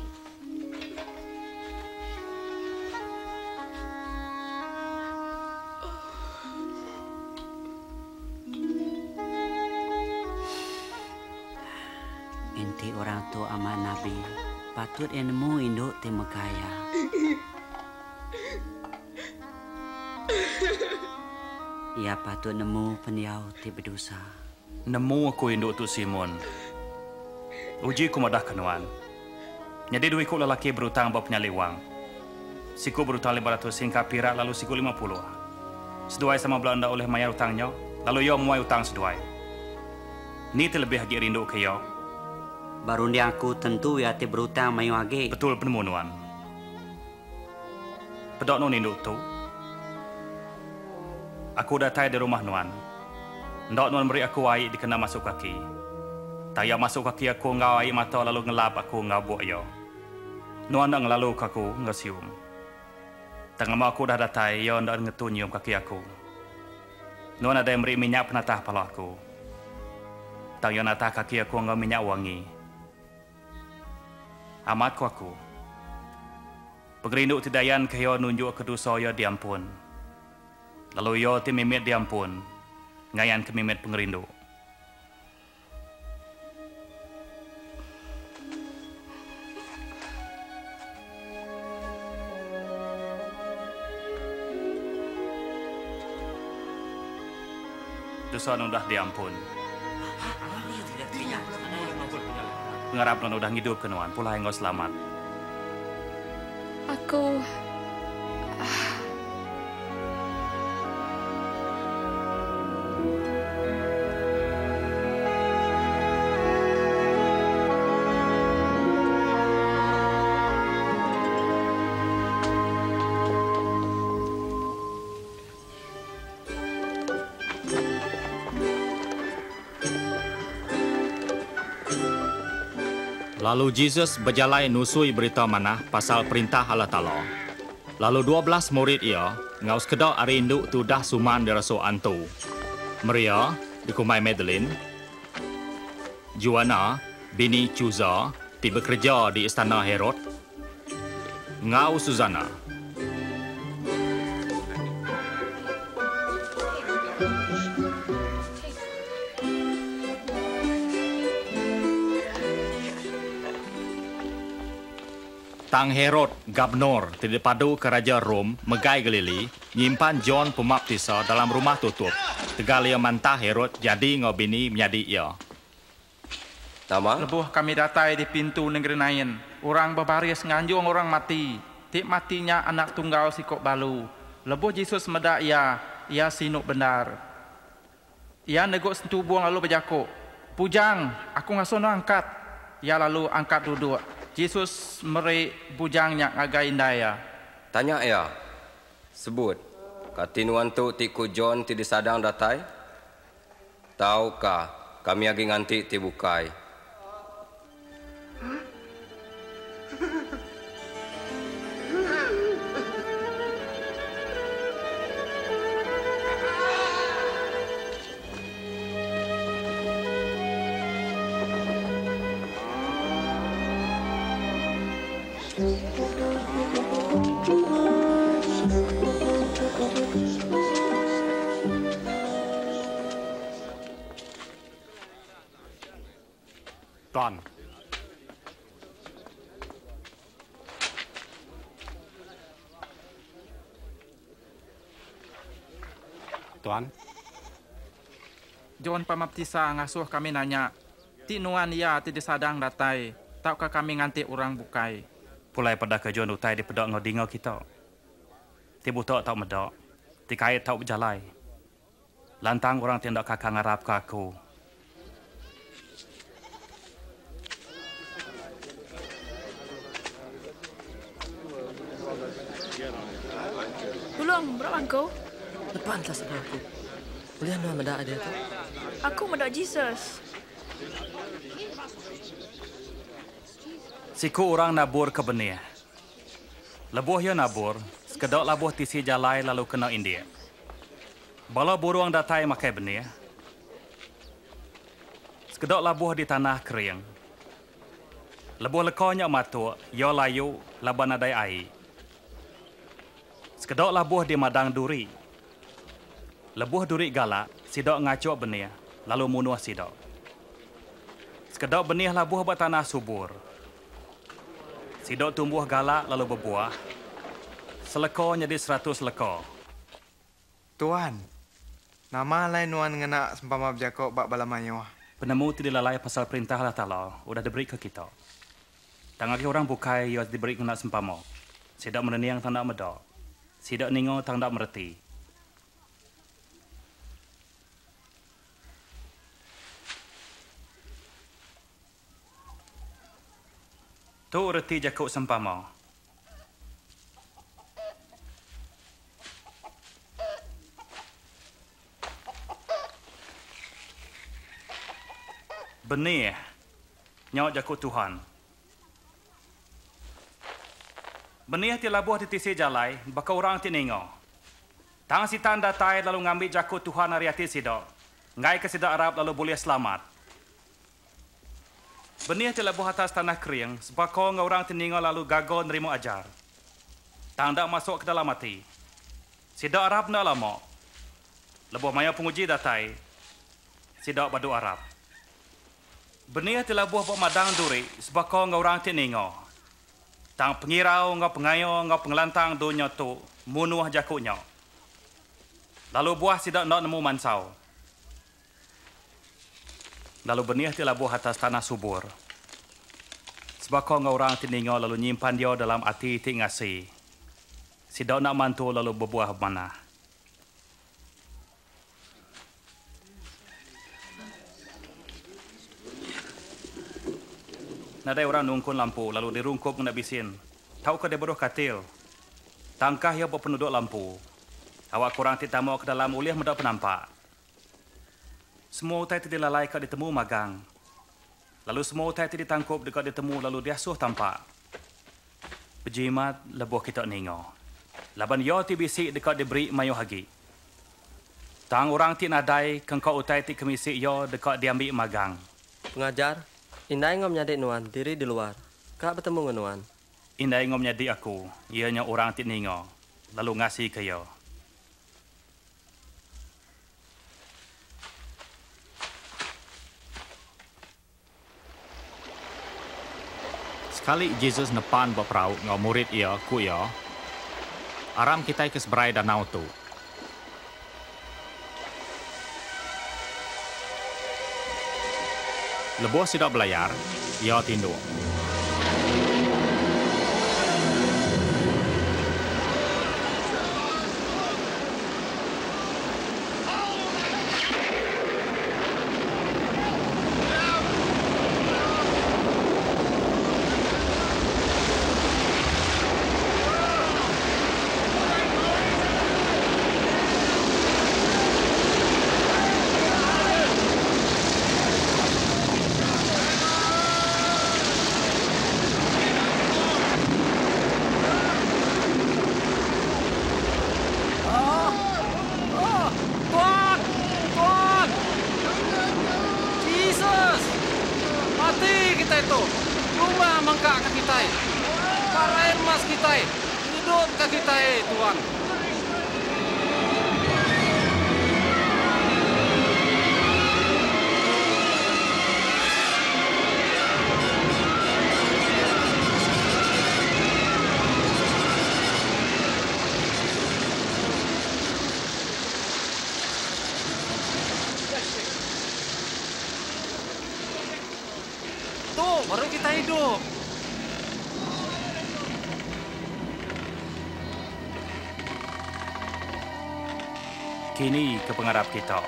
Inti orang tu amat Nabi. Patut enemu induk timekaya. Ia patut nemu peniau ti berdosa. Nemu aku induk tu Simon. Uji ku madah kenuan. Jadi dua ikut lelaki berutang bawa penyalih wang. Siku berutang lima ratus singkat pirak lalu siku lima puluh. Seduai sama Belanda oleh mayar utangnya, lalu yo muai utang seduai. Ni terlebih lagi rindu ke yo. Baru dia aku tentu ya ti berutang mayu age. Betul penemu nuan. Pedok nun induk tu. Aku datang di rumah nuan. Ndok nuan beri aku air dikena masuk kaki. Taya masuk kaki aku ngau air mata lalu ngelap aku ngau buat yo. Nuan dah ngelalu aku ngesium. Tengah aku dah datang yo ndak ngetunyium kaki aku. Nuan ada yang beri minyak penatah pala aku. Tang yo natah kaki aku ngau minyak wangi. Amat ku aku. Pegerinduk tidayan ke yo nunjuk ke dosa yo diampun. Lalu yo ti mimit diampun. Ngayan ke mimit pengerinduk. Dosa nun dah diampun. Pengarap nun udah hidup kenuan, pula engkau selamat. Aku... Lalu Jesus berjalan nusui berita manah pasal perintah Allah Ta'ala. Lalu dua belas murid ia, ngau sekedar hari induk tu dah suman di rasul antu. Maria, dikumai Madeline. Joanna, bini Chuza, ti bekerja di istana Herod. Ngau Susana. Tang Herod, Gubernur, tidak padu ke Raja Rom, Megai Galili, nyimpan John Pembaptisa dalam rumah tutup. Tegal ia mantah Herod jadi ngobini menjadi ia. Nama? Lebuh kami datai di pintu negeri Nain. Orang berbaris nganjung orang mati. Tik matinya anak tunggal sikok balu. Lebuh Yesus medak ia, ia sinuk benar. Ia neguk sentuh buang lalu berjakuk. Pujang, aku ngasono angkat. Ia lalu angkat duduk. Yesus meri bujangnya ngagai indaya. Tanya ia, sebut, katinuan tu tiku John ti disadang datai? Tahukah kami agi nganti ti bukai? Tuan. Tuan. John Pembaptisa ngasuh kami nanya. Ti nuan ia ti disadang datai. Taukah kami nganti orang bukai? Pulai pada ke John utai di pedok ngodingo kita. Ti butok tak medok. Ti kait tak berjalai. Lantang orang tindak kakak ngarap ke aku. Tolong, berapa kau? Lepas tak sedar aku. Boleh nuan medak ada tu? Aku medak Jesus. Siku orang nabur ke benih. Lebuh ya nabur, sekedok labuh tisi jalai lalu kena India. Bala buruang datai makai benih. Sekedok labuh di tanah kering. Lebuh lekonya matuk, yo layu, laban adai air. Sekedok labuh di madang duri. Lebuh duri galak, sidok ngacuk benih, lalu munuh sidok. Sekedok benih labuh bertanah subur. Sidok tumbuh galak lalu berbuah. Seleko jadi seratus leko. Tuan, nama lain nuan ngena sempama berjakok bak balamayo. Penemu tidak lalai pasal perintah Allah Ta'ala, udah diberi ke kita. Tangaki orang bukai, ia diberi kena sempama. Sidok meneniang tanda medok. Sidok ningo tanda mereti. Tu reti jakuk sempama. Benih, nyok jakuk Tuhan. Benih ti labuh di tisi jalai, baka orang ti ningo. Tang si tanda tai lalu ngambil jakuk Tuhan hari hati sidok. Ngai ke sidok Arab lalu boleh selamat. Benih ti labuh atas tanah kering, sebako ngau orang ti ningo lalu gagal nerima ajar. Tang dak masuk ke dalam hati. Sidok Arab nak lama. Lebuh maya penguji datai. Sidok badu Arab. Benih ti labuh pemadang duri, sebako ngau orang ti ningo. Tang pengirau, ngau pengayo, ngau pengelantang dunia tu, munuh jakuknya. Lalu buah sidak nak nemu mansau. Lalu benih ti labuh atas tanah subur. Sebab ngau orang ti ningo lalu nyimpan dia dalam hati ti ngasi. Sidak nak mantu lalu berbuah mana. Nadai orang nungkun lampu lalu dirungkup nak bisin. Tahu ke dia beruh katil. Tangkah ia berpenduduk lampu. Awak kurang ti tamu ke dalam uliah mendak penampak. Semua utai ti dilalai ke ditemu magang. Lalu semua utai ti ditangkup dekat ditemu lalu diasuh tampak. Pejimat lebuh kita ningo. Laban yo ti bisik dekat diberi mayu hagi. Tang orang ti nadai kengkau utai ti kemisi yo dekat diambil magang. Pengajar, indai ngom nyadik nuan diri di luar. Kak bertemu dengan nuan. Indai ngom nyadik aku, ianya orang ti ningo. Lalu ngasih ke yo. Kali Yesus nepan berperau ngau murid ia ku ia, aram kita ke seberai danau tu. Lebuh sidak belayar, ia tinduk. Baru kita hidup. Kini ke pengarap kita.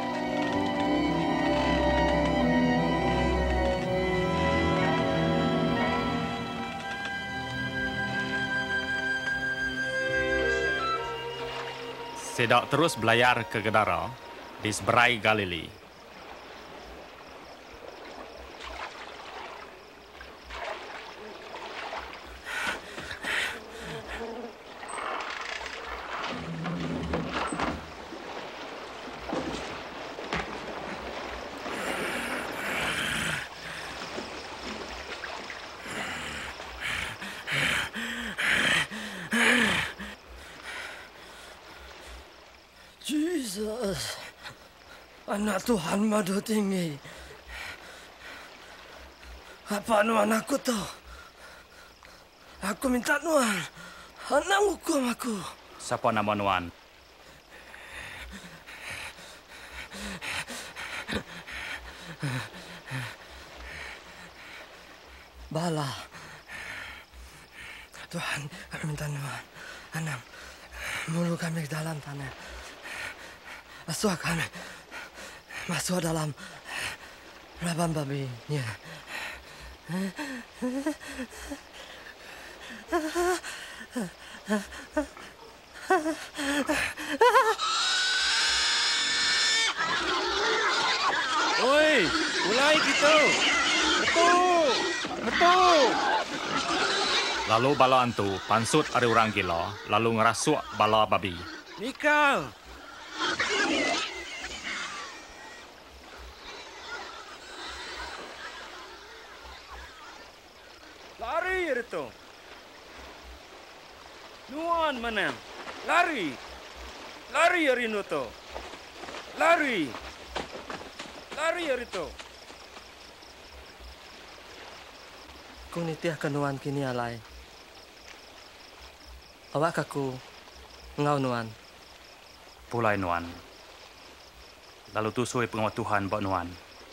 Sedak terus belayar ke Gadara di seberai Galili. Jesus, anak Tuhan madu tinggi. Apa nuan aku tu? Aku minta nuan, anak hukum aku. Siapa nama nuan? Bala. Tuhan, kami minta nuan, anak, mulu kami ke dalam tanah. Masuk kami, masuk dalam rabam babinya. Oi, mulai kita. Betul, betul. Lalu bala antu pansut ada orang gila, lalu ngerasuk bala babi. Nikal. Lari itu. Nuan mana? Lari. Lari itu. Lari. Lari itu. Kung nitiah kanuan kini alay. Awak aku ngau nuan. Pulai nuan. Lalu tusui pengawal Tuhan buat nuan.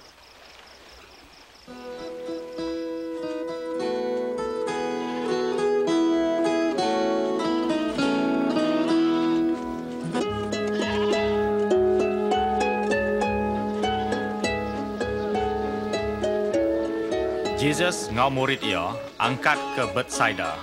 Jesus ngau murid ia angkat ke Bethsaida.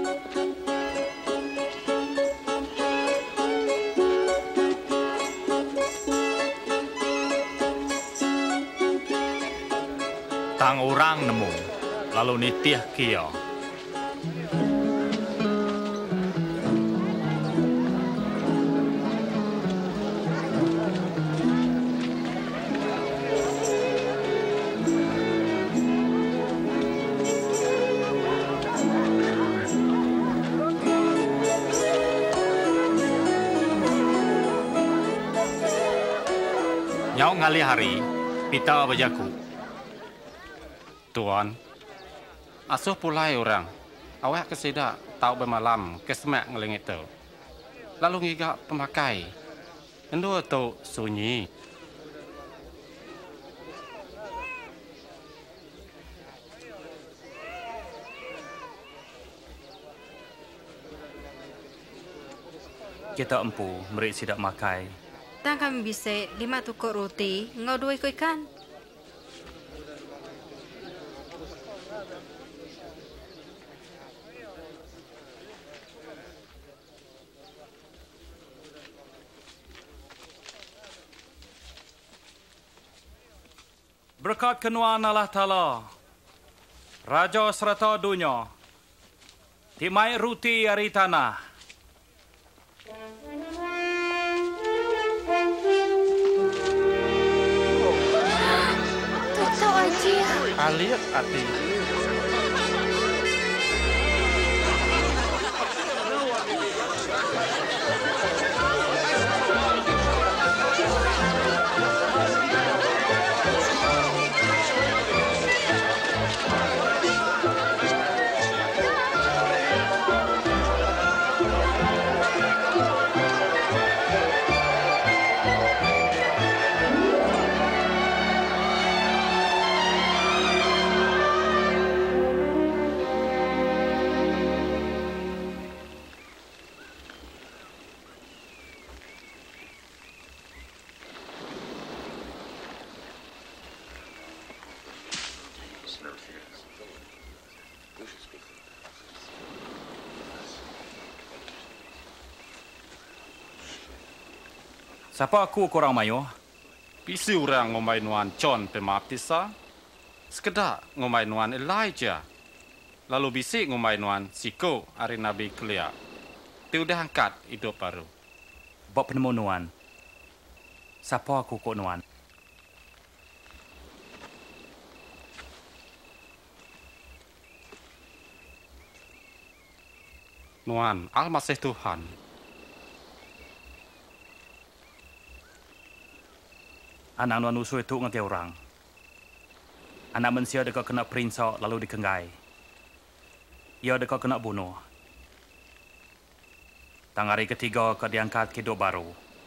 Tang orang nemu, lalu nitiah kia. Nyau ngali hari, pita bajaku. Tuan, asuh pulai orang. Awak kesida tahu bermalam ke semak ngelengit tu. Lalu ngigak pemakai. Endo tu sunyi. Kita empu merik sidak makai. Dan kami bisa lima tukuk roti, ngau dua ikut ikan. Berkat kenuan Allah Ta'ala, Raja serta dunia, timai ruti dari tanah. Tak tahu aja. Aliat hati. Siapa aku korang mayo? Pisi orang ngomai nuan John Pembaptisa. Sekedar ngomai nuan Elijah. Lalu bisik ngomai nuan Siko hari Nabi Kelia. Dia udah angkat hidup baru. Bok penemu nuan. Siapa aku kok nuan? Nuan Al-Masih Tuhan. Anak nuan usul itu ngerti orang. Anak manusia dekat kena perinsak lalu dikenggai. Ia dekat kena bunuh. Tang hari ketiga kau diangkat ke hidup baru.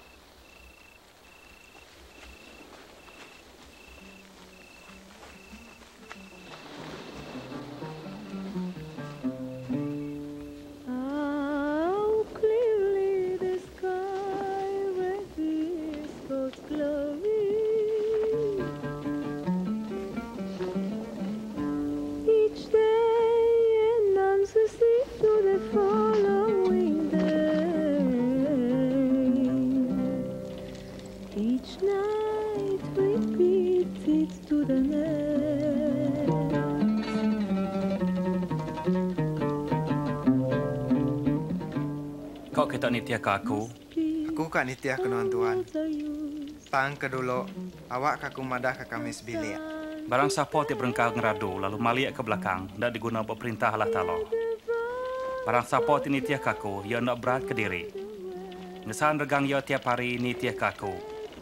Kau kita nitia ke aku? Aku kak nitia ke nuan tuan. Tang ke dulu, awak kaku madah ke kami sebilik. Barang siapa tiap berengkau ngeradu lalu maliak ke belakang, tidak diguna perintah Allah Ta'ala. Barang siapa ti nitia ke aku, ia nak berat ke diri. Ngesan regang ia tiap hari nitia ke aku.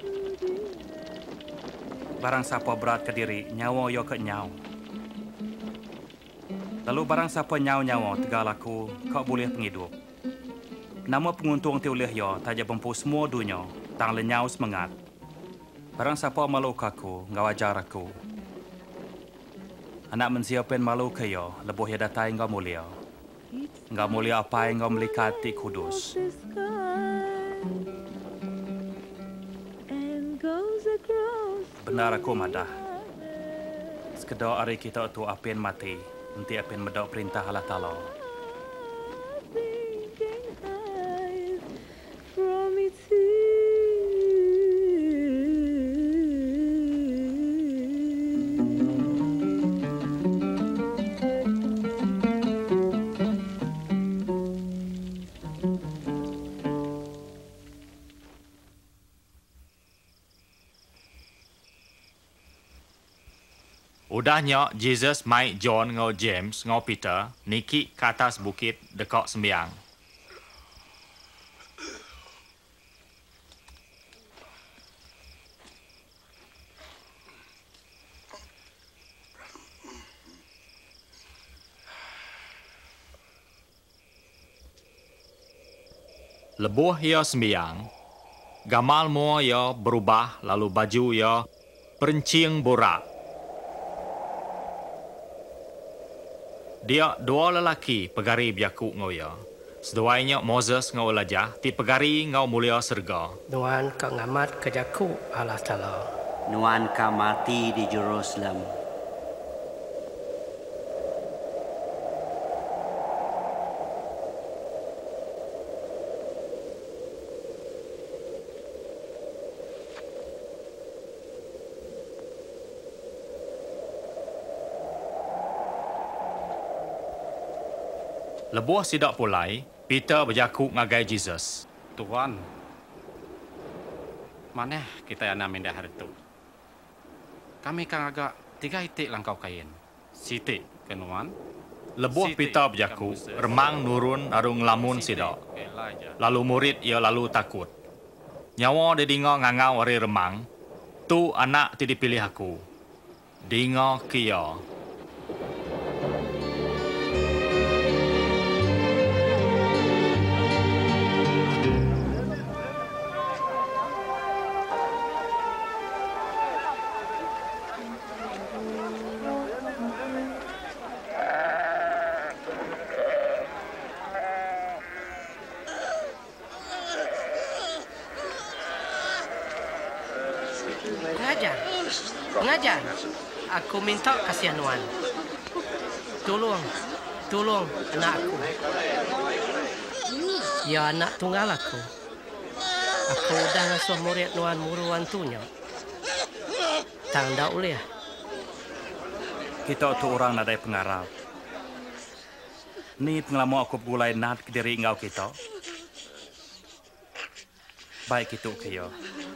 Barang siapa berat ke diri, nyawa ia ke nyaw. Lalu barang siapa nyaw-nyawa tegal aku, kau boleh penghidup. Nama penguntung ti oleh ia, tajak bempu semua dunia, tang lenyau semangat. Barang siapa malu aku, ngau ajar aku. Anak manusia pen malu ke ia, lebuh ia datai ngau mulia. Ngau mulia apa yang ngau melikat ti kudus. Benar aku madah. Sekedar hari kita tu apian mati, nanti apian medok perintah Allah Ta'ala. Udahnya Jesus mai John ngau James ngau Peter niki ke atas bukit dekat sembiang. Lebuh ia sembiang, gamal mua ia berubah lalu baju ia perencing borak. Dia dua lelaki pegari biaku ngoya. Seduainya Moses ngau Elijah, ti pegari ngau mulia serga. Nuan ka ngamat kejaku Allah Ta'ala. Nuan ka mati di Jerusalem. Lebuh sidak pulai, Peter berjaku ngagai Jesus. Tuhan, mana kita yang namin dah hari tu? Kami kan agak tiga itik langkau kain. Sitik kenuan. Lebuh Peter berjaku, remang nurun arung lamun sidak. Lalu murid ia lalu takut. Nyawa dia dengar ngangau hari remang, tu anak ti dipilih aku. Dengar kia. Pengajar, pengajar, aku minta kasihan Nuan. Tolong, tolong anak aku. Ya anak tunggal aku. Aku dah ngasuh murid Nuan muruan tunya. Tang dah boleh. Kita tu orang nadai pengarap. Ni pengalaman aku gulai nat ke diri engkau kita. Baik itu kaya.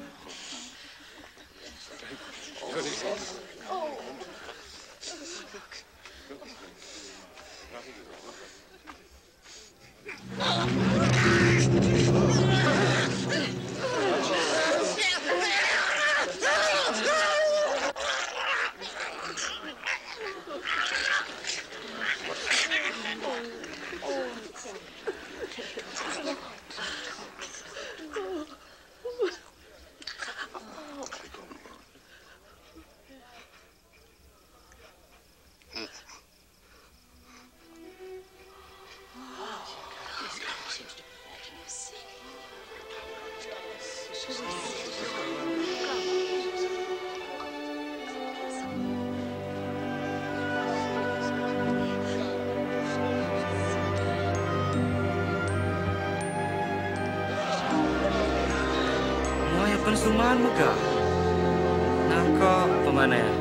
Pensuman megah. Nah kok pemana ya?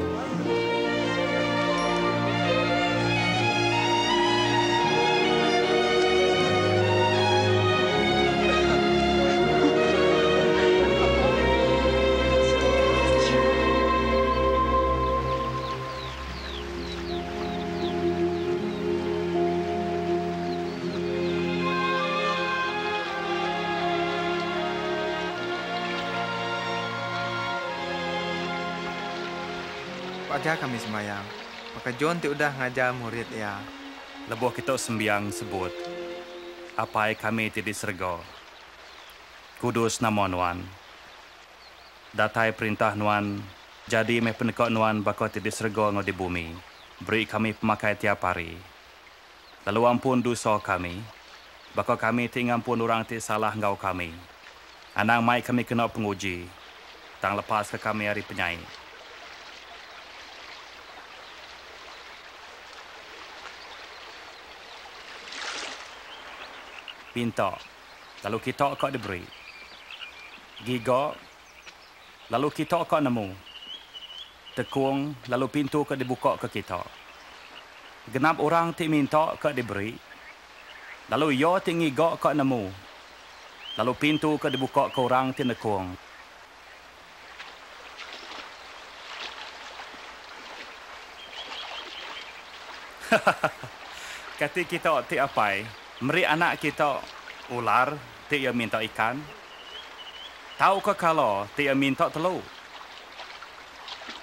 Aja kami sembahyang. Maka John ti udah ngajar murid ya. Lebuh kita sembiang sebut. Apai kami ti diserga. Kudus nama Nuan. Datai perintah Nuan. Jadi meh penekak Nuan bakal ti diserga ngo di bumi. Beri kami pemakai tiap hari. Lalu ampun dosa kami. Bakal kami ti ngampun orang ti salah ngau kami. Anang mai kami kena penguji. Tang lepas ke kami hari penyai. Pinta, lalu kita akan diberi. Giga, lalu kita akan nemu. Tekung, lalu pintu akan dibuka ke kita. Genap orang ti minta akan diberi. Lalu ia ti ngiga akan nemu. Lalu pintu akan dibuka ke orang ti nekung. Kata kita ti apai? Meri anak kita ular, dia minta ikan. Tahu ke kalau dia minta telur?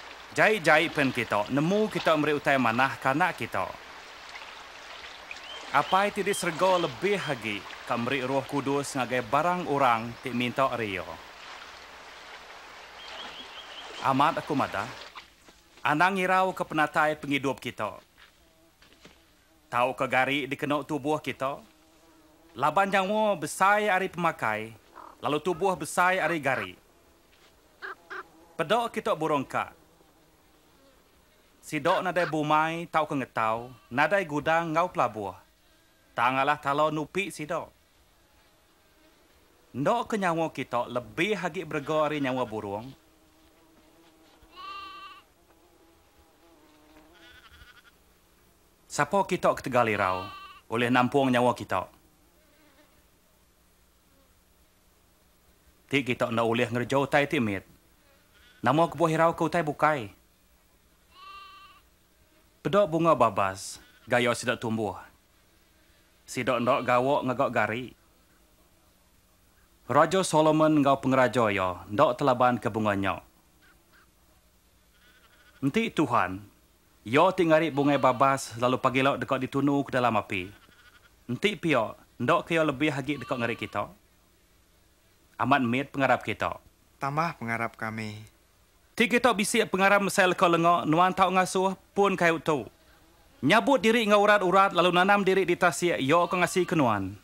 Jai-jai pen kita, nemu kita meri utai manah kanak kita. Apa yang tidak serga lebih lagi kamri Roh Kudus ngagai barang orang tik minta rio. Amat aku mada, anang irau ke penatai penghidup kita. Tahu ke gari dikenok tubuh kita, laban nyawa besai ari pemakai, lalu tubuh besai ari gari. Pedok kita burungka. Sidok nadai bumai tau ke ngetau, nadai gudang ngau pelabuh. Tangalah talau nupi sidok. Ndok ke nyawa kita lebih hagi berga ari nyawa burung. Siapa kita ketegal irau oleh nampung nyawa kita. Ti kita nak oleh ngerjau tai timit. Nama kebuah irau kau tai bukai. Pedok bunga babas, gaya sidak tumbuh. Sidak ndok gawok ngagok gari. Raja Solomon ngau pengeraja ya, ndok telaban ke bunganya. Nanti Tuhan, yo tinggali bunga babas lalu pagilok dekat ditunu ke dalam api. Nanti pio, ndok kaya lebih hagi dekat ngari kita. Amat mit pengarap kita. Tambah pengarap kami. Ti kita bisik pengarap mesel kau lengok, nuan tau ngasuh pun kayu tu. Nyabut diri ngau urat-urat lalu nanam diri di tasik, yo kau ngasih kenuan.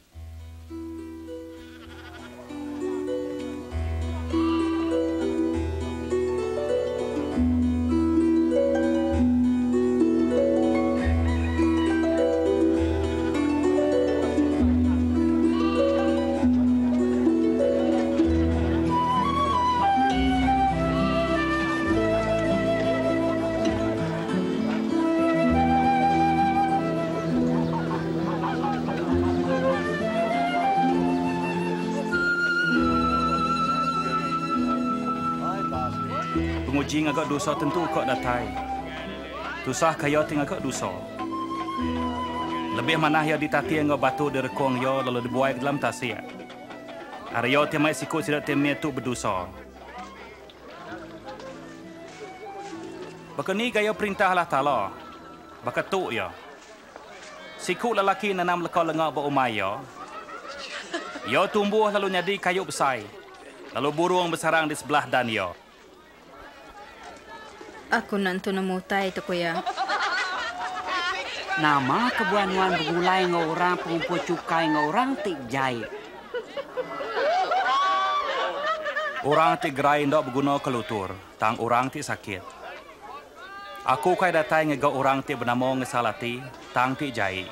Penguji ngagak dosa tentu kau datai. Tusah kaya tinggal kau dosa. Lebih mana ya ditati ngau batu direkong yo lalu dibuai ke dalam tasik. Aryo temai sikut sidak temai tu berdosa. Baka ni gaya perintah Allah Ta'ala. Baka tu ya. Sikut lelaki nanam lekau lengak berumai ya. Yo tumbuh lalu nyadi kayu besar. Lalu burung bersarang di sebelah dan yo. Aku nanti nemu tai tu kuya. Nama kebuanuan bergulai ngau orang pengumpul cukai ngau orang tik jai. Orang tik gerai ndak berguna kelutur, tang orang tik sakit. Aku kai datai ngegak orang tik bernama ngesalati, tang tik jai.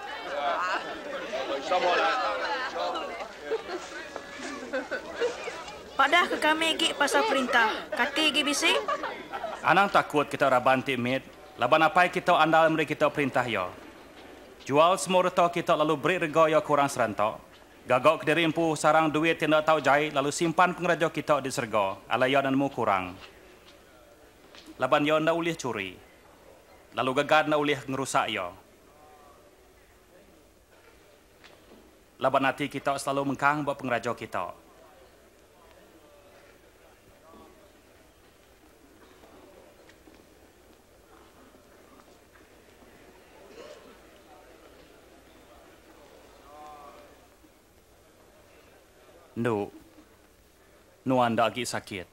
Padah ke kami gi pasal perintah. Kati gi bisik. Anang takut kita raban tik mit, laban apa kita andal memberi kita perintah yo. Jual semua reto kita lalu beri rega yo kurang serantok. Gagok ke diri empu sarang duit tidak tahu jahit lalu simpan pengeraja kita di serga. Ala yo dan mu kurang. Laban yo ndak ulih curi. Lalu gagad ndak ulih ngerusak yo. Laban hati kita selalu mengkang buat pengeraja kita. No, nuan dah lagi sakit.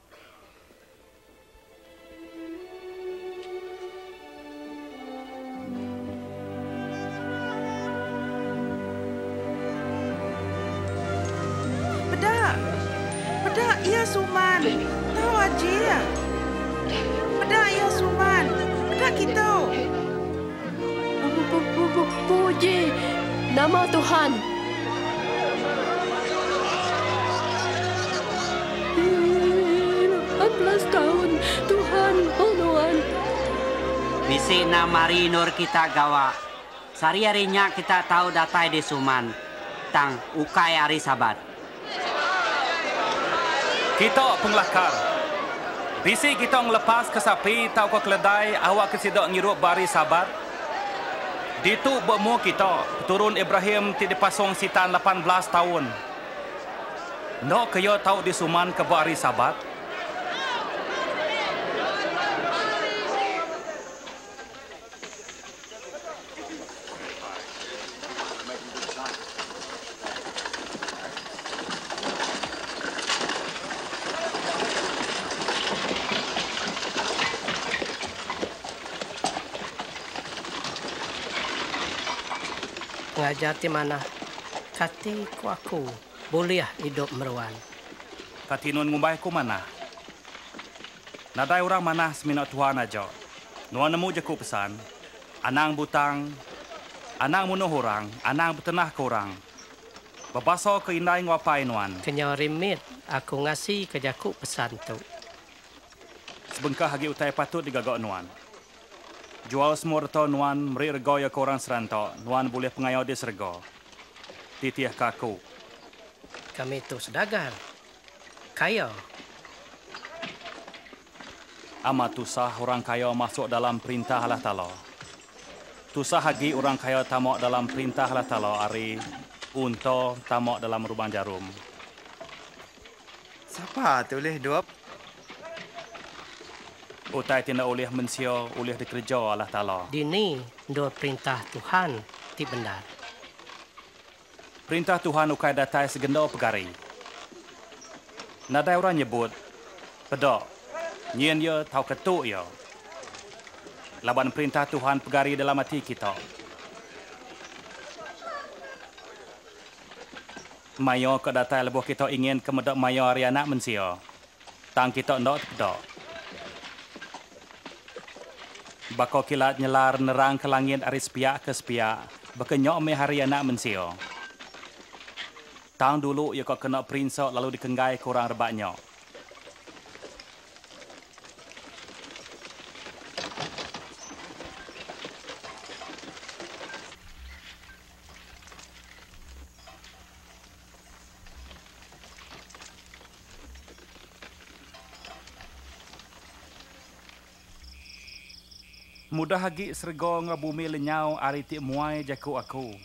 Pedak, pedak ia suman. Tahu aja. Pedak ia suman. Pedak kita. Puji nama Tuhan. empat belas tahun Tuhan Tuhan. Bisik na mari nur kita gawa. Sari-harinya kita tahu datai di Suman. Tang ukai hari Sabat. Kita pengelakar. Bisik kita ngelepas ke sapi tahu ke keledai awak kesidok ngirup bari Sabat. Ditu bermu kita turun Ibrahim ti dipasong sitan lapan belas tahun. Nok kaya tahu di Suman ke hari Sabat. Pengajar di mana? Kati ku aku boleh hidup meruan. Kati nuan ngumbai ku mana? Nadai orang mana seminat Tuhan aja. Nuan nemu je ku pesan. Anang butang, anang munuh orang, anang betenah ke orang. Bebaso ke indai ngapai nuan. Kenya rimit, aku ngasih kejaku pesan tu. Sebengkah hagi utai patut digagak nuan. Jual semua reto nuan, meri rego ya ke orang serantok. Nuan boleh pengayau di sergo. Titiah kaku. Kami tu sedagar. Kaya. Amat tusah orang kaya masuk dalam perintah Allah Ta'ala. Tusah hagi orang kaya tamak dalam perintah Allah Ta'ala ari unta tamak dalam lubang jarum. Siapa tu boleh dua? Utai tidak oleh mensio, oleh dikerja Allah Ta'ala. Dini, dua perintah Tuhan ti benar. Perintah Tuhan ukai datai segenda pegari. Nadai orang nyebut, pedok, nyen ya tau ketuk ya. Laban perintah Tuhan pegari dalam hati kita. Mayo ke datai lebuh kita ingin kemedak mayo hari anak mensia. Tang kita ndak pedok. Bako kilat nyelar nerang ke langit ari sepiak ke sepiak. Bekenyok me hari anak mensia. Tang dulu ia kau kena perinsak lalu dikenggai kurang rebaknya. Mudah hagi sergo nga bumi lenyau ari ti muai jaku aku.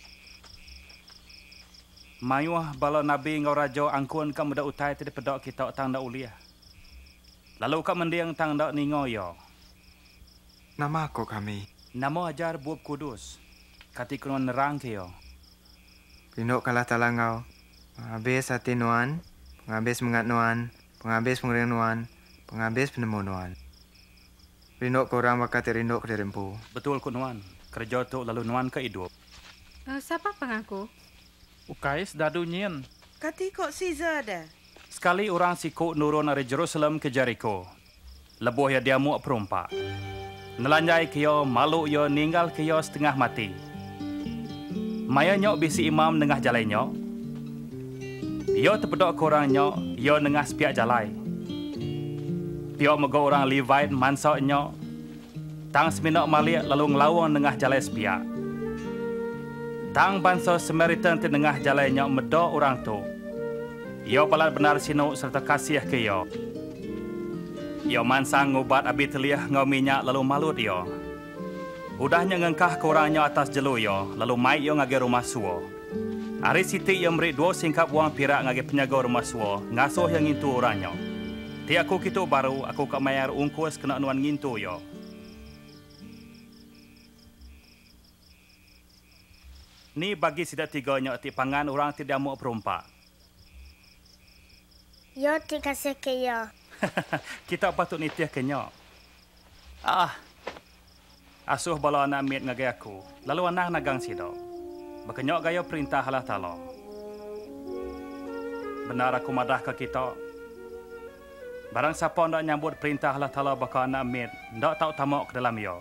Mayuah bala nabi ngau raja angkun ka muda utai ti pedok kita tang da uliah. Lalu ka mendiang tang da ningo yo. Nama ko kami. Nama ajar buab kudus. Kati kunon nerang ke yo. Pindok kalah talangau. Penghabis hati nuan, penghabis mengat nuan, penghabis pengering nuan, penghabis penemu nuan. Rindok korang bakat rindok ke rempu. Betul ku nuan. Kerja tu lalu nuan ke hidup. Uh, siapa pengaku? Ukais dadu nyen. Kati kok Caesar ada? Sekali orang siku nurun dari Jerusalem ke Jericho. Lebuh ya dia muak perumpak. Nelanjai kio malu yo ninggal kio setengah mati. Maya nyok bisi imam nengah jalai nyok. Yo terpedok korang nyok, yo nengah sepiak jalai. Tiok mego orang Levite mansok nyok. Tang seminok malik lalu ngelawang nengah jalai sepiak. Tang bangsa Samaritan di nengah jalai nyok medok orang tu. Yo palat benar sinuk serta kasih ke yo. Yo mansang ngubat abi teliah ngau minyak lalu malut yo. Udahnya ngengkah korangnya atas jelu yo, lalu mai yo ngage rumah suo. Hari siti yo meri dua singkap wang pirak ngage penjaga rumah suo, ngasuh yang ngintu orangnya. Ti aku kitu baru, aku kak mayar ungkus kena nuan ngintu yo. Ni bagi sidak tiganya ti pangan orang tidak mau perumpak. Yo ti kasih ke yo. Kita patut nitiah kenyok. Ah, asuh bala anak mit ngagai aku, lalu anak nagang sido. Bekenyok gaya perintah Allah Ta'ala. Benar aku madah ke kita. Barang siapa nak nyambut perintah Allah Ta'ala baka anak mit, ndak tahu tamak ke dalam yo.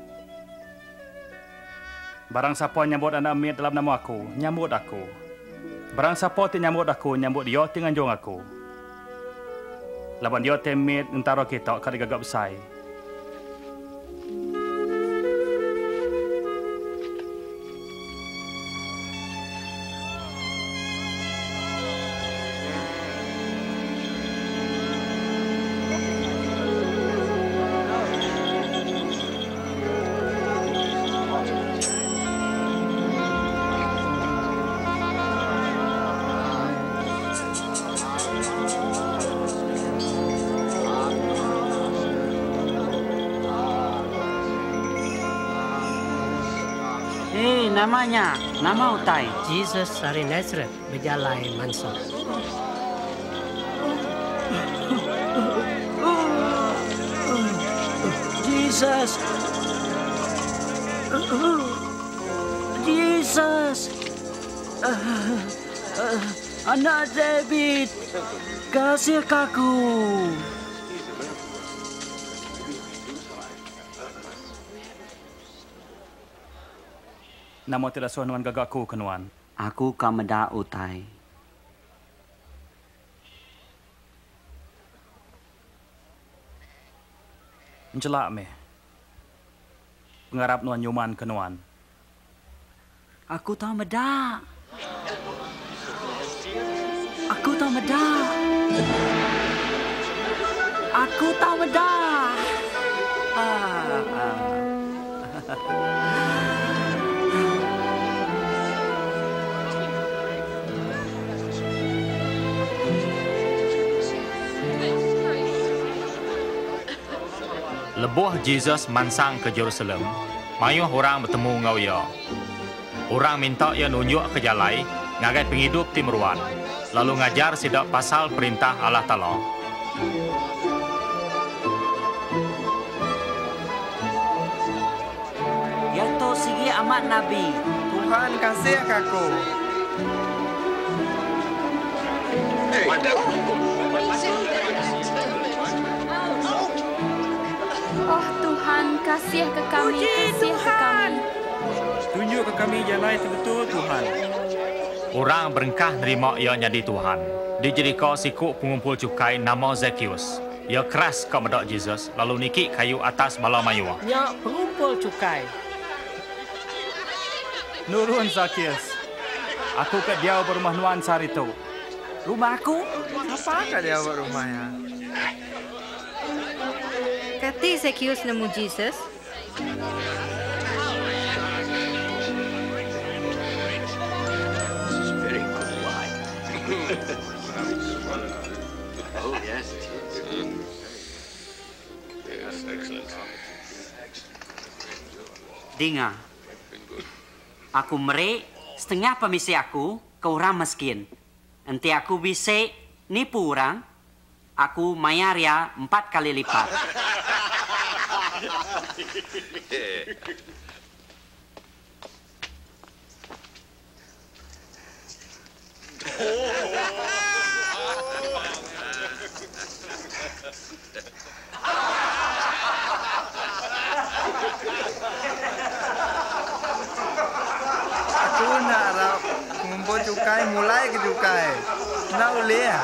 Barang siapa nyambut anak mit dalam nama aku, nyambut aku. Barang siapa ti nyambut aku, nyambut dia ti nganjung aku. Laban dia temit antara kita kada gagap besai. Eh, namanya, nama utai. Jesus dari Nazareth berjalai manso. Jesus. Jesus. Uh, uh, anak David, kasih aku. Namo tidak suah nuan gagakku kenuan. Aku kameda utai. Mencelak me. Pengarap nuan nyuman kenuan. Aku tahu meda. Aku tahu meda. Aku tahu meda. Ah, ah. Lebuh Jesus mansang ke Jerusalem, mayuh orang bertemu ngau ia. Orang minta ia nunjuk ke jalai, ngagai penghidup timruan, lalu ngajar sidak pasal perintah Allah Ta'ala. Yato sigi amat Nabi. Tuhan kasih aku. Oh Tuhan, kasih ke kami, Puji kasih ke kami. Tunjuk ke kami jalan itu betul Tuhan. Orang berengkah nerima ia jadi Tuhan. Di Jericho sikuk pengumpul cukai nama Zacchaeus. Ia keras kau medok Jesus, lalu nikik kayu atas bala mayua. Ya, pengumpul cukai. Nurun Zacchaeus. Aku ke dia berumah nuan sarito. Rumahku? Apa ke dia buat rumahnya? Kati Zacchaeus nemu Jesus. Very good wine. Oh yes, it is. Yes, excellent. Dengar. Aku merik setengah pemisi aku ke orang miskin. Nanti aku bisa nipu orang, aku mayar ya empat kali lipat. Aku nak harap mengumpul cukai mulai ke cukai. Nak boleh ya?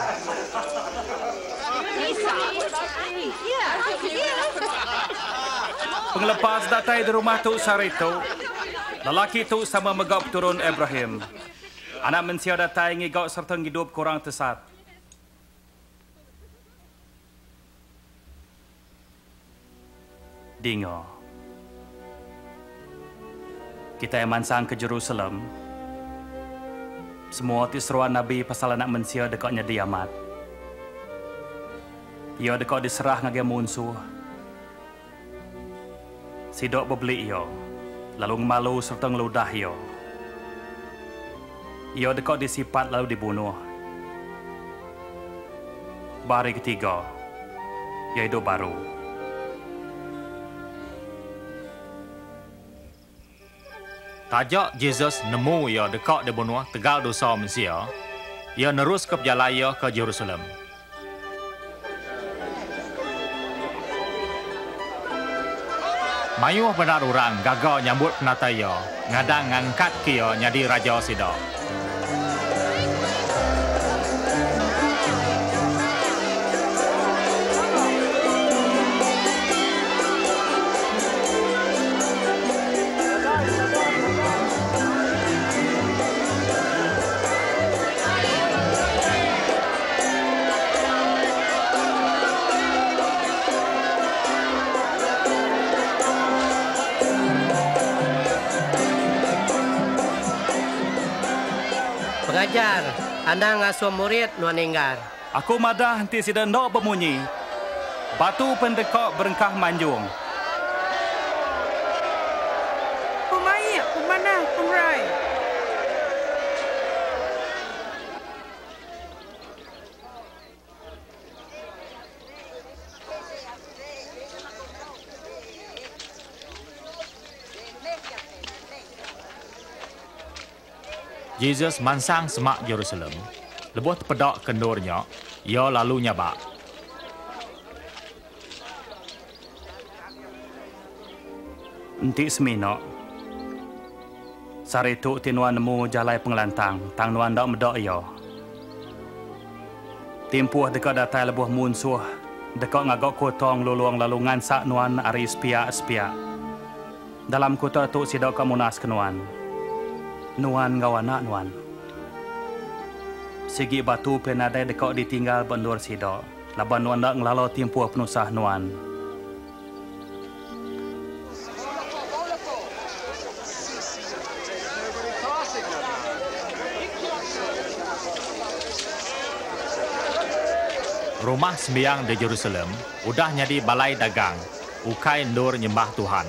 Penglepas datai di rumah tu sarito. Lelaki tu sama megap turun Ibrahim. Anak mensia datai ngigau serta hidup kurang tesat. Dingo. Kita emansang ke Jerusalem. Semua tisruan Nabi pasal anak mensia dekatnya diamat. Ia dekat diserah ngage munsuh. Sidok bebeli ia, lalu malu serta ngeludah ia. Ia dekat disipat lalu dibunuh. Bari ketiga, ia hidup baru. Tajak Jesus nemu ia dekat dibunuh tegal dosa manusia. Ia nerus ke berjalan ia ke Jerusalem. Mayuh benar orang gagal nyambut penata ia, ngadang ngangkat kia jadi Raja Sida. Pengajar, anda ngasuh murid nuan enggar. Aku madah henti sidang dok bemunyi. Batu pendekak berengkah manjung. Pemai, pemana, pemrai. Yesus mansang semak Jerusalem. Lebuh terpedak kendurnya, ia lalu nyabak. Entik seminok. Sari tu tinuan nemu jalai pengelantang, tang nuan dak medok ia. Timpuh dekat datai lebuh munsuh, dekat ngagok kotong luluang lalu ngansak nuan ari sepiak-sepiak. Dalam kota tu sidok kamunas kenuan. Nuan ngawanak nuan. Segi batu penadai dekat ditinggal bendur sidok. Laban nuan dak ngelalo timpuh penusah nuan. Rumah sembiang di Jerusalem udah jadi balai dagang, ukai nur nyembah Tuhan.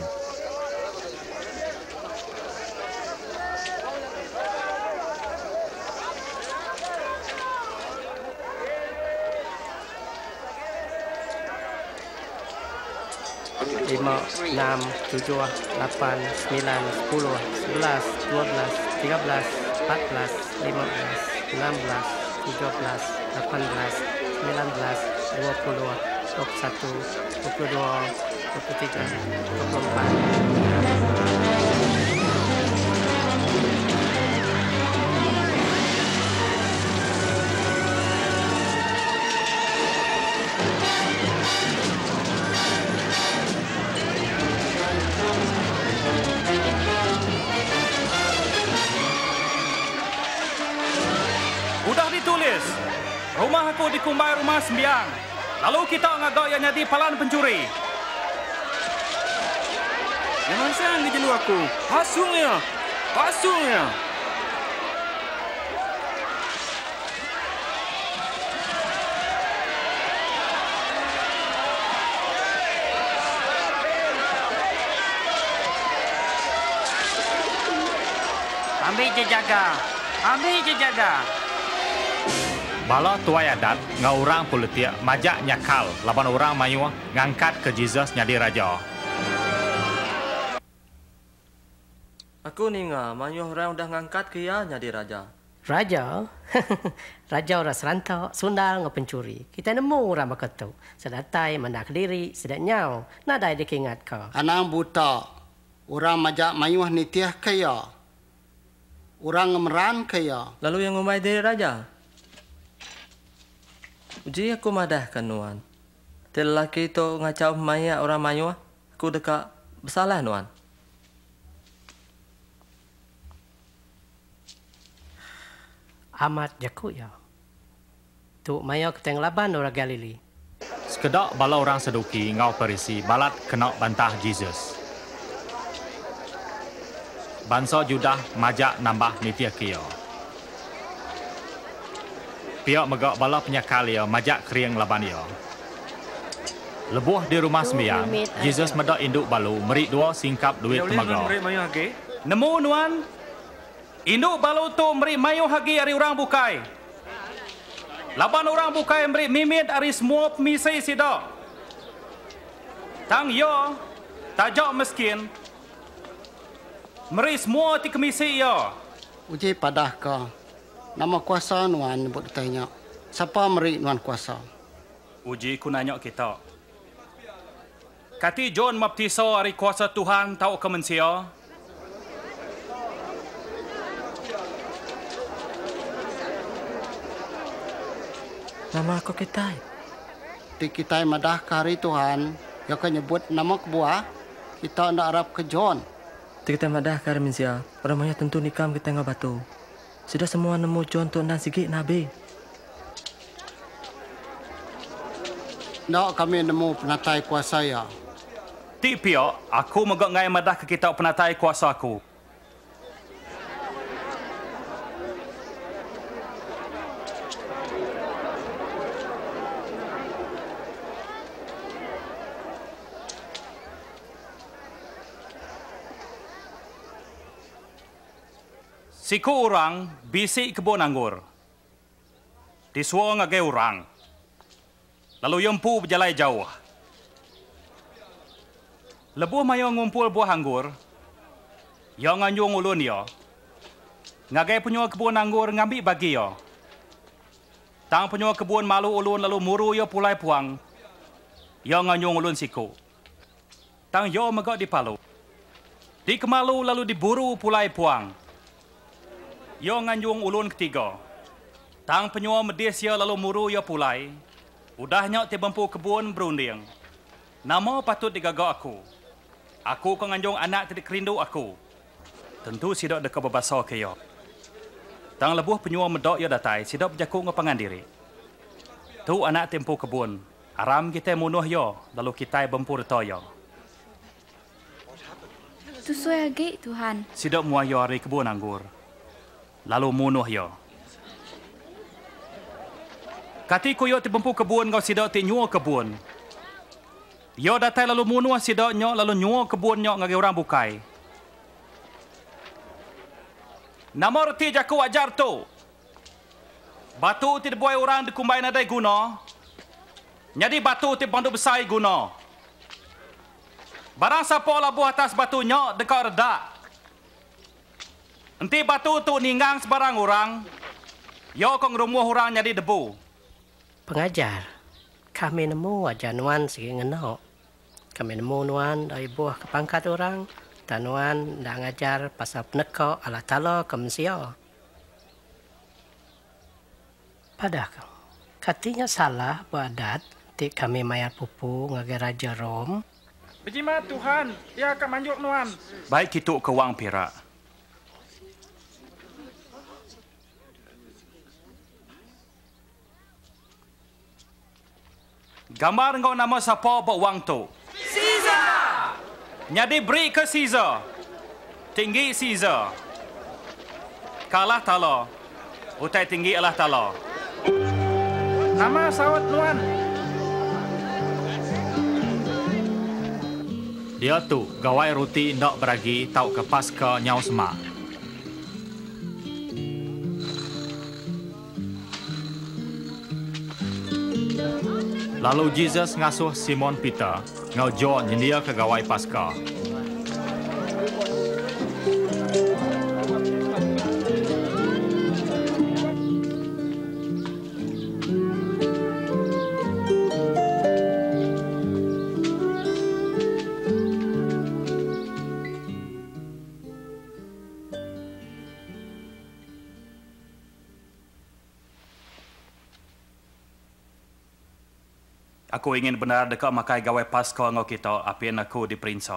Lima, enam, tujuh, lapan, sembilan, sepuluh, sebelas, dua belas, tiga belas, empat belas, lima belas, enam belas, tujuh belas, delapan belas, sembilan belas, dua puluh, dua puluh satu, dua puluh dua, dua puluh tiga, dua puluh empat. Udah ditulis. Rumah aku dikumbai rumah sembiang. Lalu kita ngagak yang jadi palan pencuri. Yang mana yang dijelu aku? Pasungnya. Pasungnya. Ambil je jaga. Ambil je jaga. Bala tuai adat ngau orang politik majak nyakal laban orang mayu ngangkat ke Jesus jadi raja. Aku ni ngah, mayu orang udah ngangkat ke ia jadi raja. Raja? Raja orang serantok, sundal ngau pencuri. Kita nemu orang beketu. Sedatai mendak diri, sedak nyau. Nadai dikingat kau. Anang buta. Orang majak mayu nitiah kaya. Orang ngemeran kaya. Lalu yang ngumai diri raja? Uji aku madahkan nuan. Lelaki itu ngacau maya orang mayu, aku dekat bersalah nuan. Amat jaku ya. Tu maya keteng laban orang Galili. Sekedak bala orang Saduki ngau Parisi balat kena bantah Jesus. Bangsa Judah majak nambah nitiah kia. Pihak megak bala penyakal ia majak kering laban ia. Lebuh di rumah sembiang, Jesus medak induk balu, merik dua singkap duit temaga. Nemu nuan, induk balu tu merik mayu hagi ari orang bukai. Laban orang bukai merik mimit ari semua pemisai sida. Tang ia, tajak miskin, merik semua ti kemisi ia. Uji padah kau. Nama kuasa nuan buat tanya. Siapa meri nuan kuasa? Uji ku nanya kita. Kati John Baptisa ari kuasa Tuhan tahu ke manusia? Nama aku Kitai. Di Kitai madah kari Tuhan. Yang kau nyebut nama kebuah. Kita nak harap ke John. Di kita madah kari manusia. Orang banyak tentu nikam kita ngah batu. Sudah semua nemu John tu dan sikit Nabi. Nak kami nemu penatai kuasa ya. Ti pia, aku megak ngai madah ke kitab penatai kuasa aku. Siku orang bisik kebun anggur. Disuang agai orang. Lalu yempu berjalai jauh. Lebuh mayo ngumpul buah anggur. Yang anjung ulun ya. Ngagai penyua kebun anggur ngambil bagi yo. Tang penyua kebun malu ulun lalu muru yo pulai puang. Yo nganyung ulun siku. Tang yo megok di palu. Di kemalu lalu diburu pulai puang. Yo nganyung ulun ketiga. Tang penyua medis yo lalu muru yo pulai. Udah nyok ti bempu kebun berunding. Nama patut digagak aku. Aku ko nganyung anak tidak kerindu aku. Tentu sidok deka berbasa ke yo. Tang lebuh penyua medok yo datai, sidok berjaku ngapangan diri. Tu anak tempo kebun. Aram kita munuh yo, lalu kita bempu reto yo. Tu suai agi, Tuhan. Sidok muah yo hari kebun anggur. Lalu munuh yo. Kati ko yo ti bempu kebun kau sidok ti nyua kebun. Yo datai lalu munuh sidok nyo lalu nyua kebun nyo ngagi orang bukai. Namor ti jaku ajar tu. Batu ti dibuai orang dikumbai nadai guna. Jadi batu ti bandu besar guna. Barang siapa labuh atas batu nyo dekat redak. Enti batu tu ninggang sebarang orang. Yo kong rumuh orang jadi debu. Pengajar, kami nemu ajar nuan segi ngenok. Kami nemu nuan dari buah kepangkat orang. Dan nuan dah ngajar pasal penekok Allah Ta'ala ke Mesir. Padahal, katanya salah buat adat. Tik kami mayat pupu ngagai Raja Rom. Berjimat Tuhan, ia akan manjuk nuan. Baik kita ke wang Perak. Gambar engkau nama siapa buat wang tu? Caesar! Jadi beri ke Caesar. Tinggi Caesar. Kalah Ta'ala. Utai tinggi Allah Ta'ala. Nama sawat nuan. Dia tu gawai roti ndak beragi tau ke paska nyau semak. Lalu Jesus ngasuh Simon Peter ngau jo nyendia ke gawai paska. Aku ingin benar dekat makai gawai paska ngau kita apin aku diperinsap.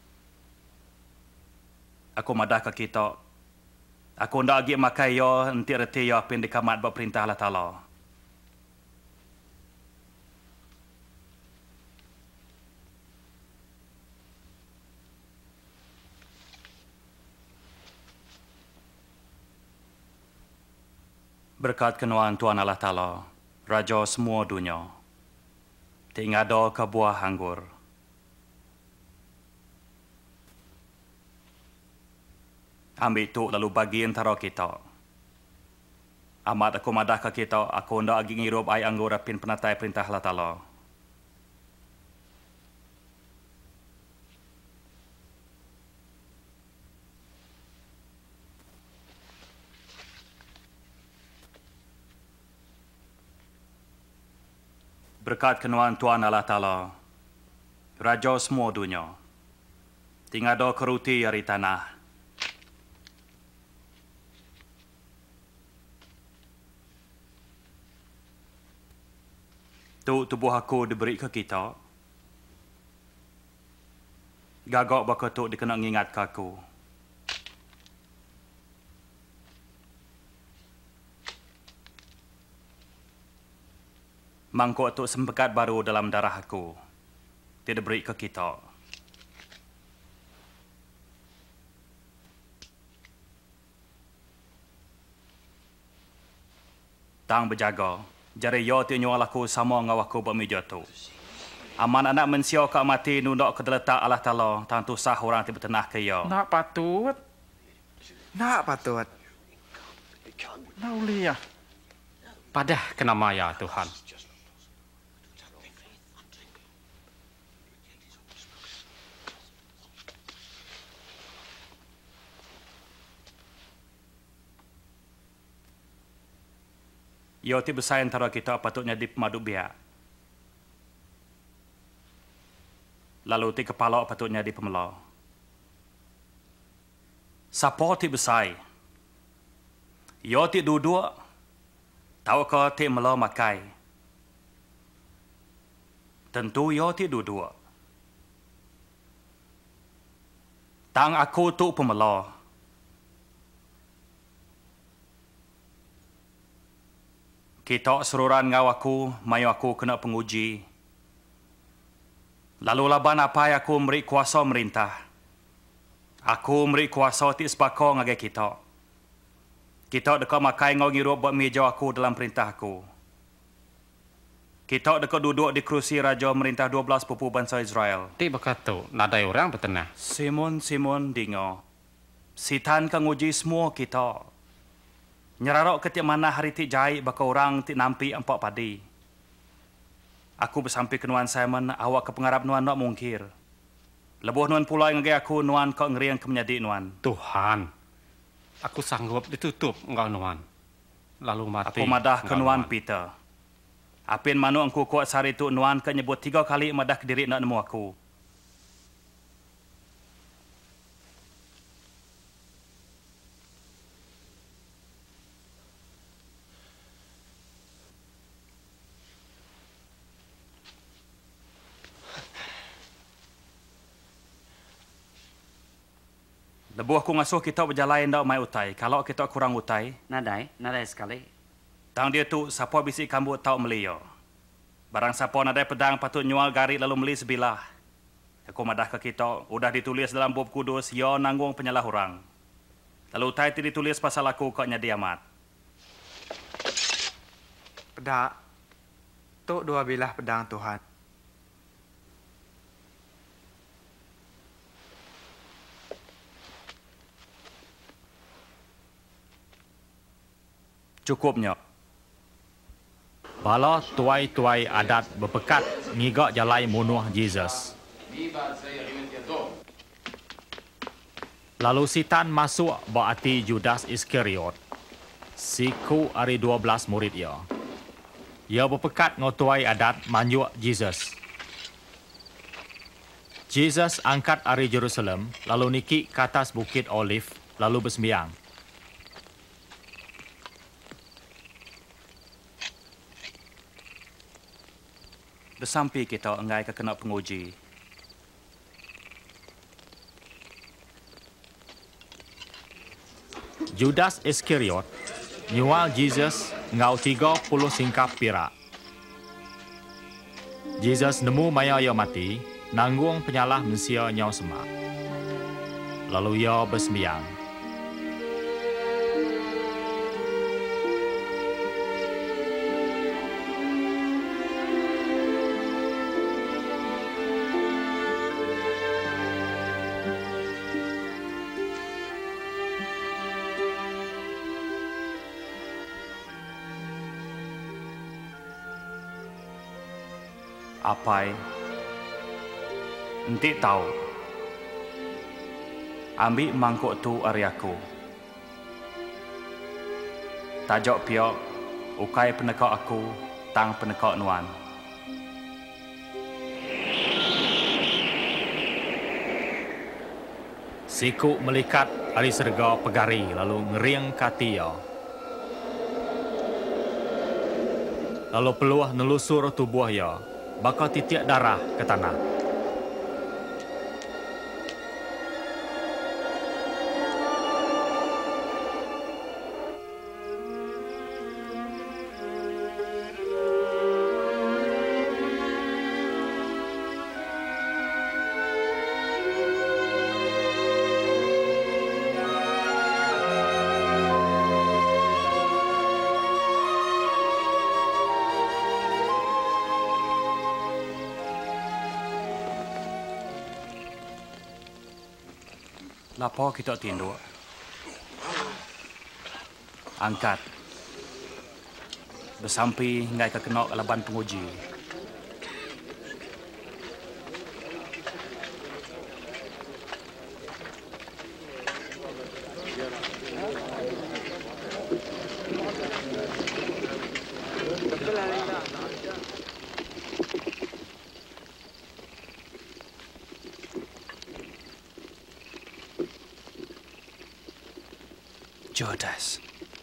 Aku madah ke kita. Aku ndak agi makai yo enti reti yo apin dikamat berperintah Allah Ta'ala. Berkat kenuan Tuhan Allah Ta'ala, Raja semua dunia. Tinggal do ke buah anggur. Ambil tu lalu bagi antara kita. Amat aku madah ke kita, aku ndak lagi ngirup air anggur apin penatai perintah Allah Ta'ala. Berkat kenuan Tuhan Allah Ta'ala, Raja semua dunia, tinggal do keruti dari tanah. Tu tubuh aku diberi ke kita. Gagak bakal tu dikena ngingat ke aku. Mangkuk tu sempekat baru dalam darah aku. Tidak beri ke kita. Tang berjaga. Jari yo ti nyual aku sama ngau aku bermeja tu. Aman anak mensio ke mati nundok ke deletak Allah Ta'ala. Tang tu sah orang ti bertenah ke yo. Nak patut. Nak patut. Nak uliah. Padah kena maya Tuhan. Yo ti besar antara kita patutnya di pemadu biak. Lalu ti kepala patutnya di pemelo. Siapa ti besar? Yo ti duduk. Tahu ke ti melo makai? Tentu yo ti duduk. Tang aku tu pemelo. Kita seruran ngau aku, mayu aku kena penguji. Lalu laban apa yang aku memberi kuasa merintah. Aku memberi kuasa ti sebako ngagai kita. Kita dekat makai ngau ngirup buat meja aku dalam perintah aku. Kita dekat duduk di kerusi raja merintah dua belas pupu bangsa Israel. Ti berkata, nadai orang bertenah. Simon, Simon, dingo. Sitan kan uji semua kita. Nyerarok ke tiap mana hari ti jahit baka orang ti nampi empat padi. Aku bersampai ke Nuan Simon, awak ke pengarap Nuan nak mungkir. Lebuh Nuan pula yang ngagi aku, Nuan kau ngeriang ke menjadi Nuan. Tuhan, aku sanggup ditutup engkau Nuan. Lalu mati. Aku madah ke Nuan Peter. Apin manu engkau kuat sehari itu Nuan ke nyebut tiga kali madah ke diri nak nemu aku. Lebuh aku ngasuh kita berjalan dak mai utai. Kalau kita kurang utai, nadai, nadai sekali. Tang dia tu siapa bisi kambu tau melio. Barang siapa nadai pedang patut nyual garik lalu meli sebilah. Aku madah ke kita, udah ditulis dalam bab kudus, yo nanggung penyalah orang. Lalu utai ti ditulis pasal aku kok nyadi amat. Pedak. Tok dua bilah pedang Tuhan. Cukupnya. Bala tuai-tuai adat berpekat ngigak jalai munuh Yesus. Lalu sitan masuk berarti Judas Iskariot. Siku ari dua belas murid ia. Ia berpekat ngotuai adat manjuk Yesus. Yesus angkat ari Jerusalem lalu niki ke atas bukit Olive lalu bersembiang. Bersampai kita engai ke kena penguji. Judas Iskariot nyual Yesus ngau tiga puluh singkap pirak. Yesus nemu maya ia mati, nanggung penyalah mensia nyau semak. Lalu ia bersembiang. Apai, enti tahu. Ambil mangkuk tu ari aku. Tajok piok, ukai penekak aku, tang penekak Nuan. Siku melikat ari serga pegari lalu ngeriang katia. Lalu peluah nelusur tubuh ya. Bakal titiak darah ke tanah. Lapa kita tinduk. Angkat. Bersampai ngai ke kenok laban penguji. Judas.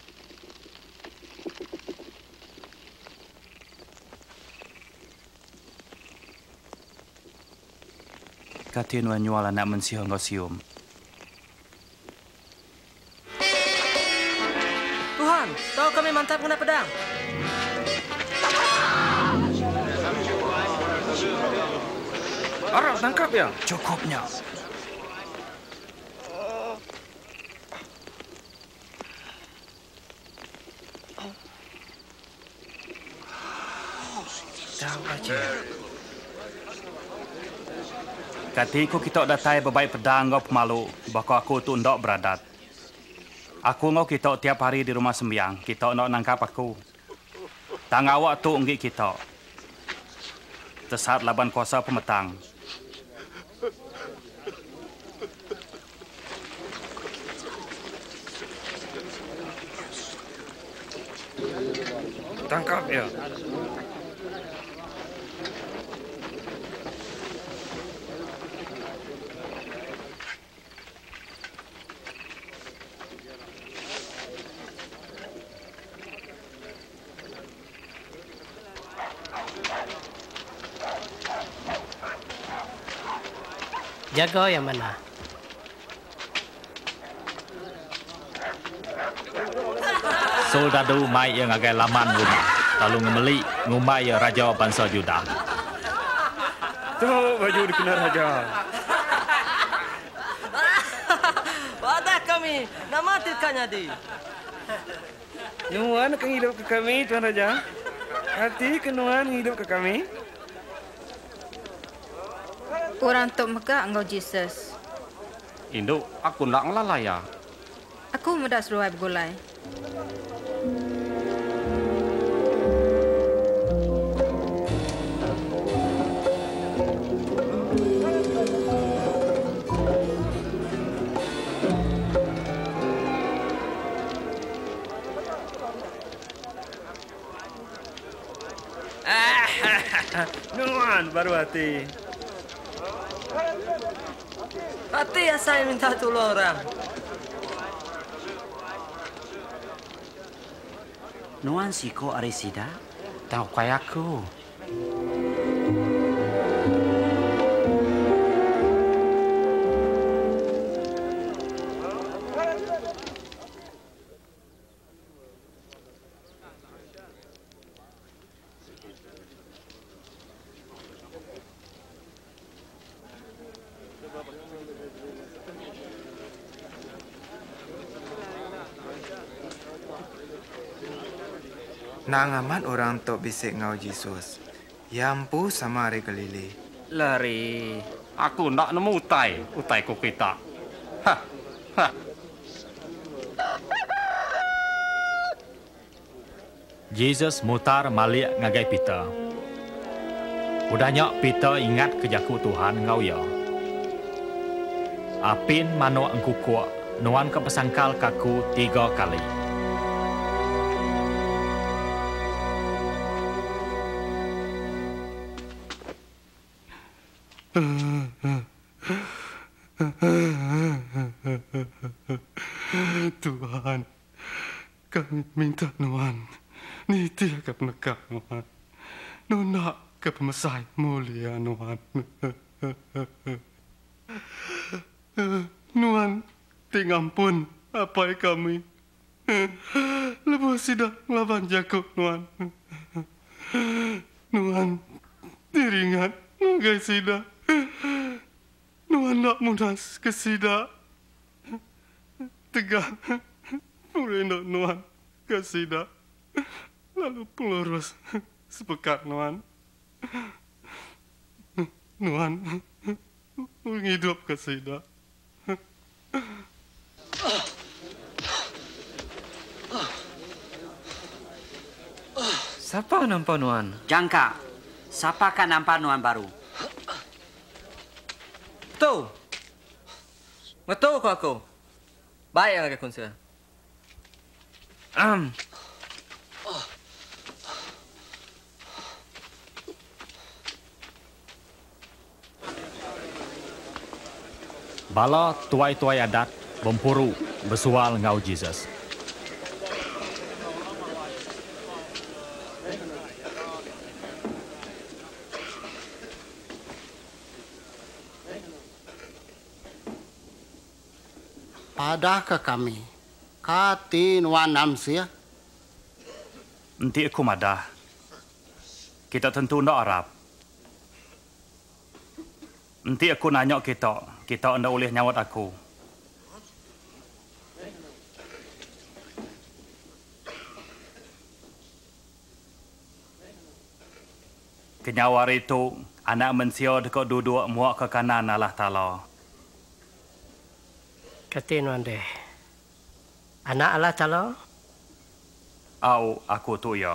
Katin wan nyual anak mensiho ngosium. Tuhan, tahu kami mantap kena pedang. Arab tangkap ya? Cukupnya. Tahu aja. Katiku kita datai bebaik pedang ngau pemalu, bako aku tu ndok beradat. Aku ngau kita tiap hari di rumah sembiang, kita ndok nangkap aku. Tang awak tu unggik kita. Tesat laban kuasa pemetang. Tangkap ya. Jaga yang mana? Soldadu mai yang agak laman rumah, lalu ngemeli ngumai raja bangsa Juda. Tuh baju dikena raja. Wadah kami, nama tilkanya di. Nuan akan hidup ke kami, Tuan Raja. Hati kenuan hidup ke kami. Orang Tok Mekah engkau Jesus. Induk, aku nak ngelalai ya. Aku mudah seruai bergulai. Nuan baru hati. Hati ya saya minta tolong orang. Nuan siko arisida? Tahu kayak aku. Nang amat orang tok bisik ngau Yesus. Yampu sama hari kelili. Lari. Aku nak nemu utai. Utai ku kita. Hah. Hah. Jesus mutar malik ngagai Peter. Udahnya Peter ingat kejaku Tuhan ngau ya. Apin mano engku kuat, nuan kepesangkal kaku tiga kali. Tuhan, kami minta Nuan, nitia ke penegak Nuan, nona ke pemesai mulia Nuan. Nuan, tingampun apa kami, lepas sidak lawan Jakob Nuan. Nuan, diringat ngagai sidak, Nuan nak mudas ke sidak. Tegang, mulai nak Nuan kasih dah, lalu pelurus sepekat Nuan. Nuan, hidup kasih dah. Siapa nampak Nuan? Jangka, siapa kan nampak Nuan baru? Betul. Betul kau aku. Baik yang agak konser. Um. Bala tuai-tuai adat bempuru bersual ngau Jesus. Padah ke kami. Kati nuan namsia. Nanti aku madah. Kita tentu nak Arab. Nanti aku nanya kita. Kita anda boleh nyawat aku. Kenyawar itu, anak manusia dekat duduk muak ke kanan Allah Ta'ala. Kata nuan deh. Anak Allah Ta'ala? Au, aku tu ya.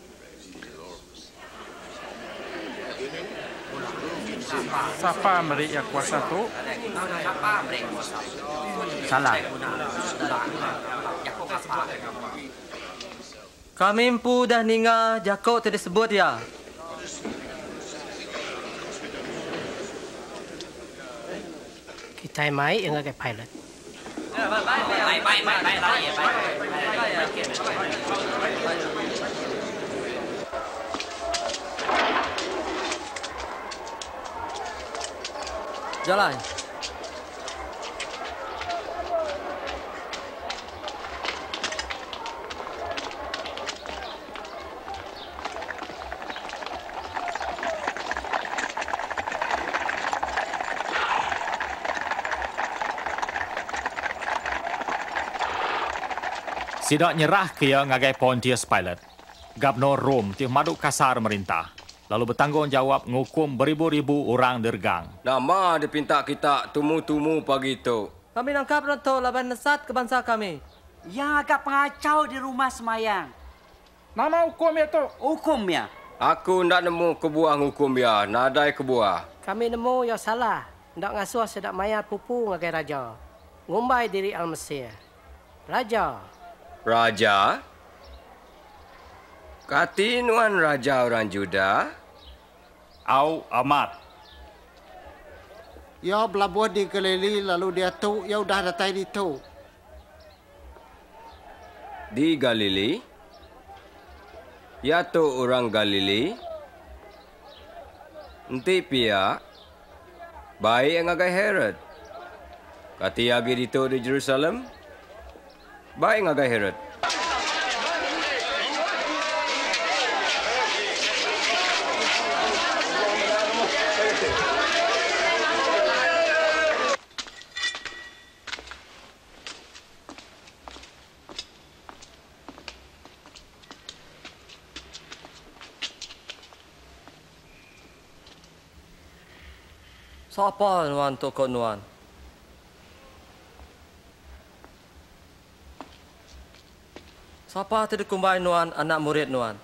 Siapa beri yang kuasa tu? Salah. Kami empu dah ninga Jakob tadi sebut ya. Kita mai yang agak pilot. Jalan. Sidak nyerah kia ngagai Pontius Pilate. Gubernur Rom ti maduk kasar merintah. Lalu bertanggungjawab ngukum beribu-ribu orang dergang. Nama dia pinta kita tumu-tumu pagi itu. Kami nangkap rantau laban nesat ke bangsa kami. Yang agak pengacau di rumah semayang. Nama hukum itu? Hukumnya. Aku ndak nemu kebuah hukum ya, nadai kebuah. Kami nemu yang salah. Ndak ngasuh sedak maya pupu ngagai raja. Ngumbai diri Al-Mesir. Raja. Raja? Kati nuan raja orang Juda? Au amat. Ya belabuh di Galili lalu dia tu, ya udah datang di tu. Di Galili? Ya tu orang Galili? Nanti pia, baik yang agak Herod. Kati lagi di tu di Jerusalem? Baik ngagai Herod. Siapa nuan toko nuan? Siapa tidak kumbai nuan anak murid nuan?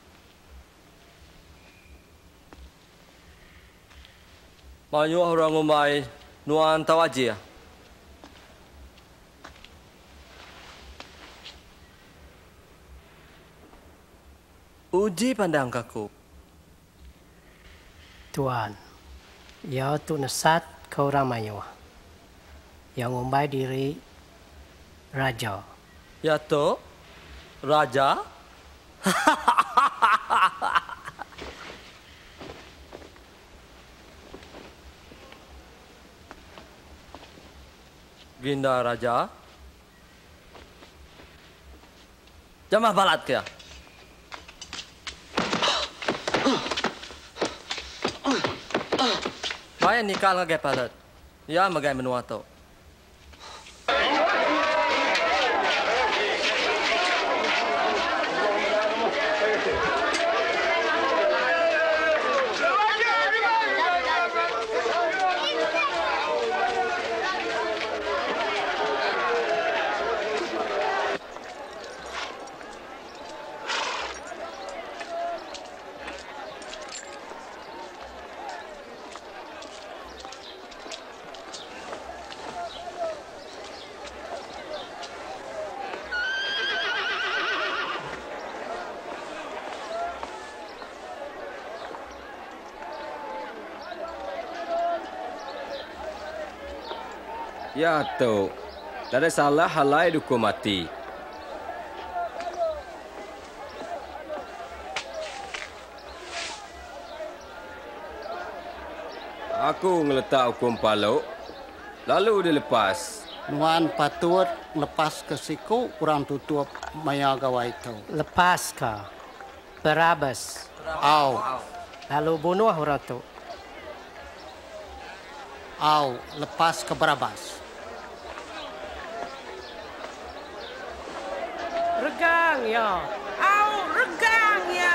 Banyak orang kumbai nuan tahu aja. Uji pandang kaku. Tuan, ya tu nesat ke orang mayu. Yang ngumbai diri raja. Ya tu. Raja? Ginda Raja? Jamah balat kaya? Bayan nikal ngagay balat. Ya magay menua to. Ya tu, tak ada salah halai duku mati. Aku ngeletak hukum paluk, lalu dilepas. Nuan patut lepas ke siku orang tutup maya gawai itu. Lepas ke Barabas. Au. Lalu bunuh orang tu. Au, lepas ke Barabas. Regang ya. Au, regang ya.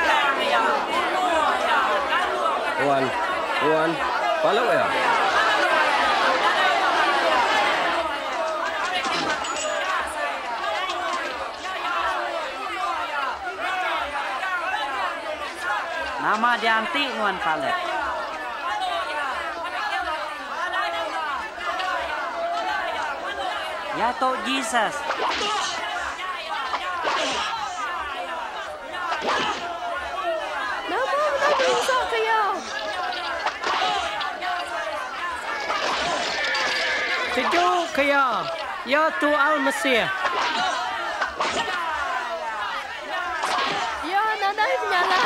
Tuan, Tuan, palau ya? Nama dianti Nuan Palet. Ya Tok Jesus. Nama Nabi Isa kaya. Sejuk kaya. Ya tu Al-Mesih. Ya nanai menyala.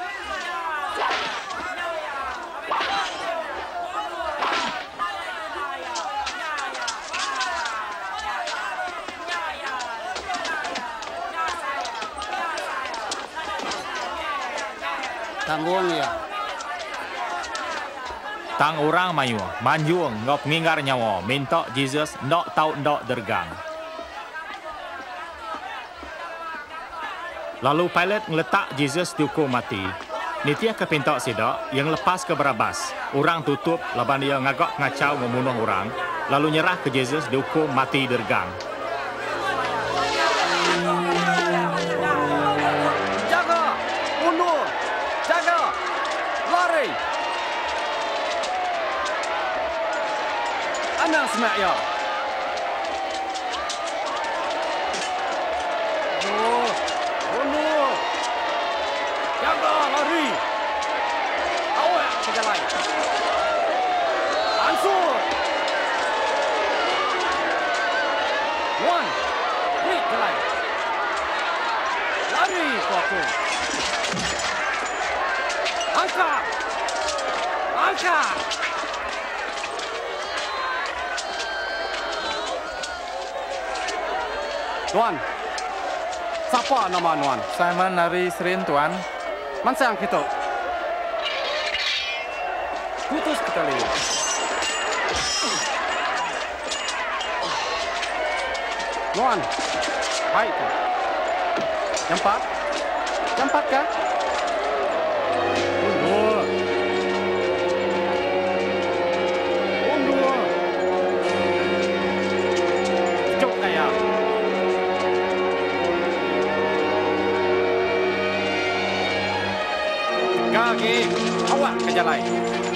Tanggung ya. Tang orang mayu, manjuang ngop ngingar nyawa, minta Jesus ndok tau ndok dergang. Lalu Pilate ngeletak Jesus dihukum mati. Nitia ke pintok sidak yang lepas ke Barabas. Orang tutup laban dia ngagak ngacau membunuh orang. Lalu nyerah ke Jesus dihukum mati dergang. Jaga! Mundur! Jaga! Lari! Anak semak ya! Oh, mundur! Jaga! Lari! Awak kerja lain! Ansur! One! Break ke lain! Lari ke aku! Angkat! Angkat! Tuan, siapa nama Tuan? Simon dari Serin, Tuan. Mansang kita. Putus kita lihat. Tuan, hai tu. Jampat? Jampat kah? Mundur. Mundur. Cuk kaya. Kaki, awak kerja lain.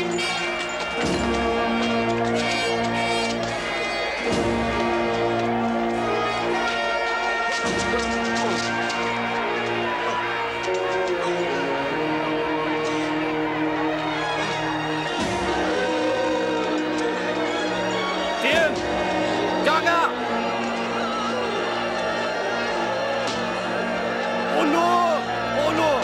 Diam! Jaga! Mundur! Mundur!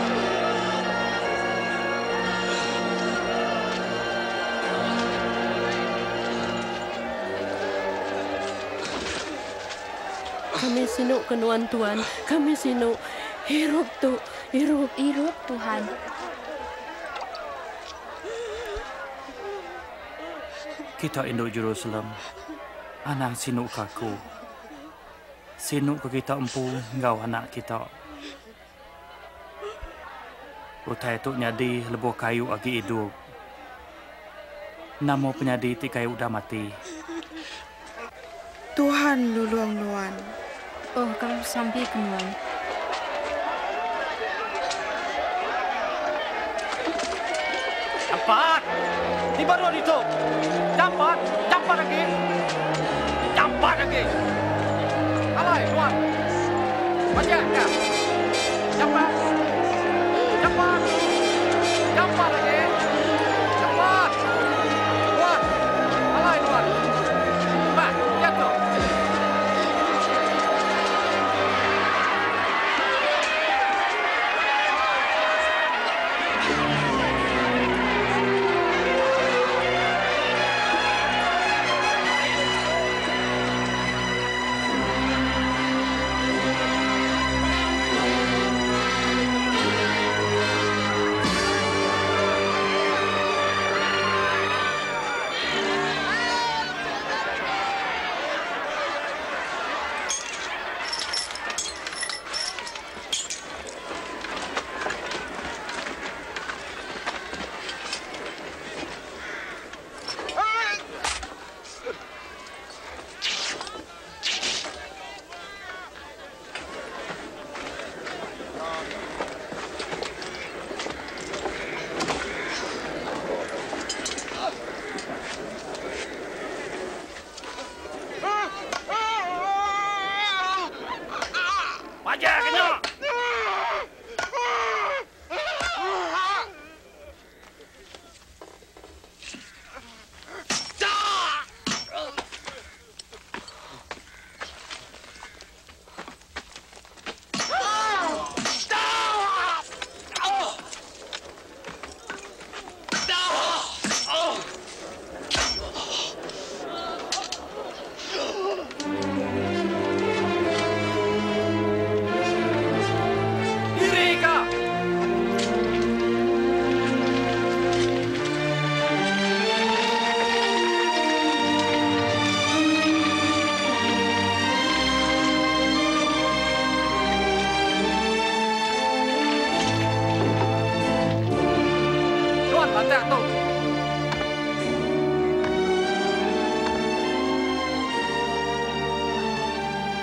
Kami sinuk kenuan Tuhan. Kami sinuk. Hirup tu. Hirup. Hirup Tuhan. Kita induk Jerusalem. Anak sinuk kaku. Sinuk ke kita empu ngau anak kita. Utai tu nyadi lebuh kayu agi hidup. Namo penyadi ti kayu udah mati. Tuhan luluang Nuan. Oh, kalau sampai kenuan. Campat! Di baru itu. Campat! Campat lagi! Campat lagi! Alai, Tuan! Macam kah? Campat! Campat! Campat lagi! Campat! Tuan! Alai, Tuan! Mak, jatuh!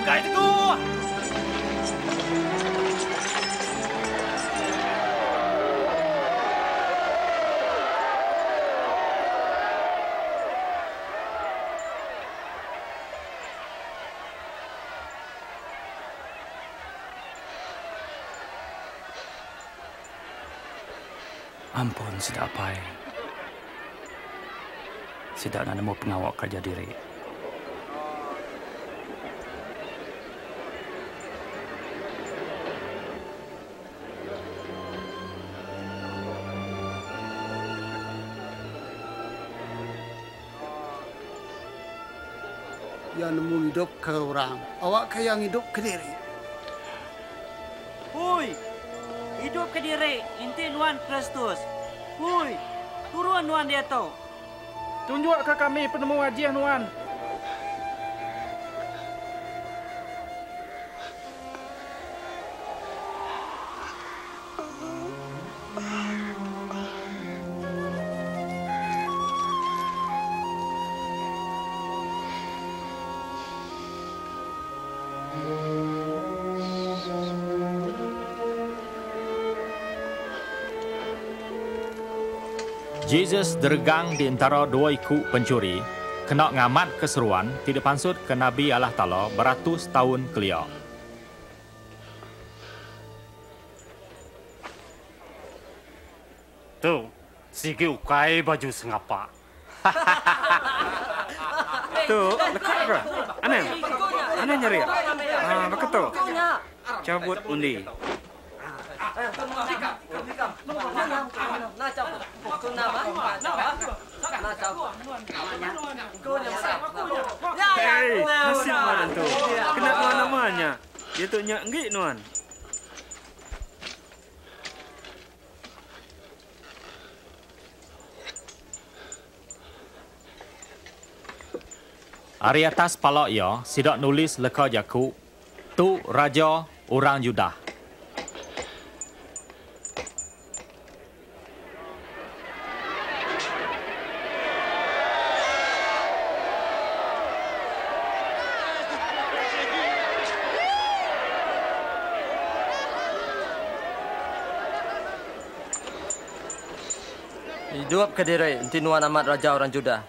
Gai teku. Ampun, Sidak Pai. Sidak nak nemu pengawal kerja diri. Yang nemu hidup ke orang, awak ke yang hidup ke diri. Hui, hidup ke diri, inti Nuan Kristus. Hui, turun Nuan dia tu. Tunjuk ke kami penemu wajah Nuan. Jesus dergang di antara dua ikut pencuri, kena ngamat keseruan tidak pansut ke Nabi Allah Ta'ala beratus tahun kelia. Tu, sigi ukai baju sengapa. Tu, lekat bro. Aneh, aneh nyari ya? Ah, betul tu. Cabut undi. Hei, nasib mana tu? Kena Nuan namanya. Dia tu nyak nggik Nuan. Hari atas palak ya, sidak nulis leka jaku, tu Raja orang Yudah. Hidup ke diri, inti Nuan amat Raja orang Judah.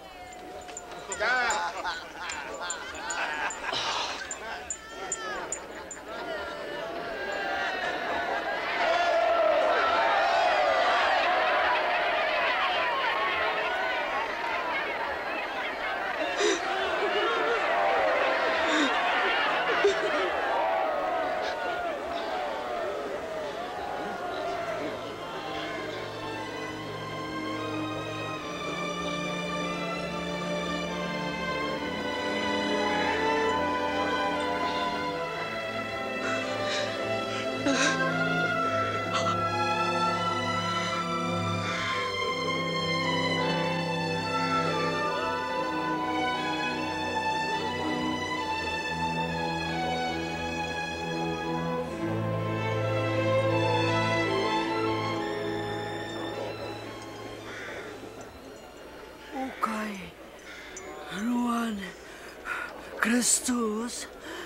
Nuan Kristus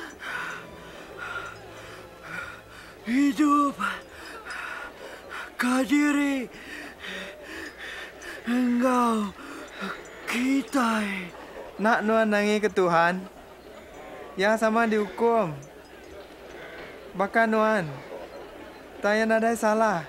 hidup ke diri engkau kita. Nak Nuan nangi ke Tuhan yang sama dihukum. Bahkan Nuan tak yang ada salah.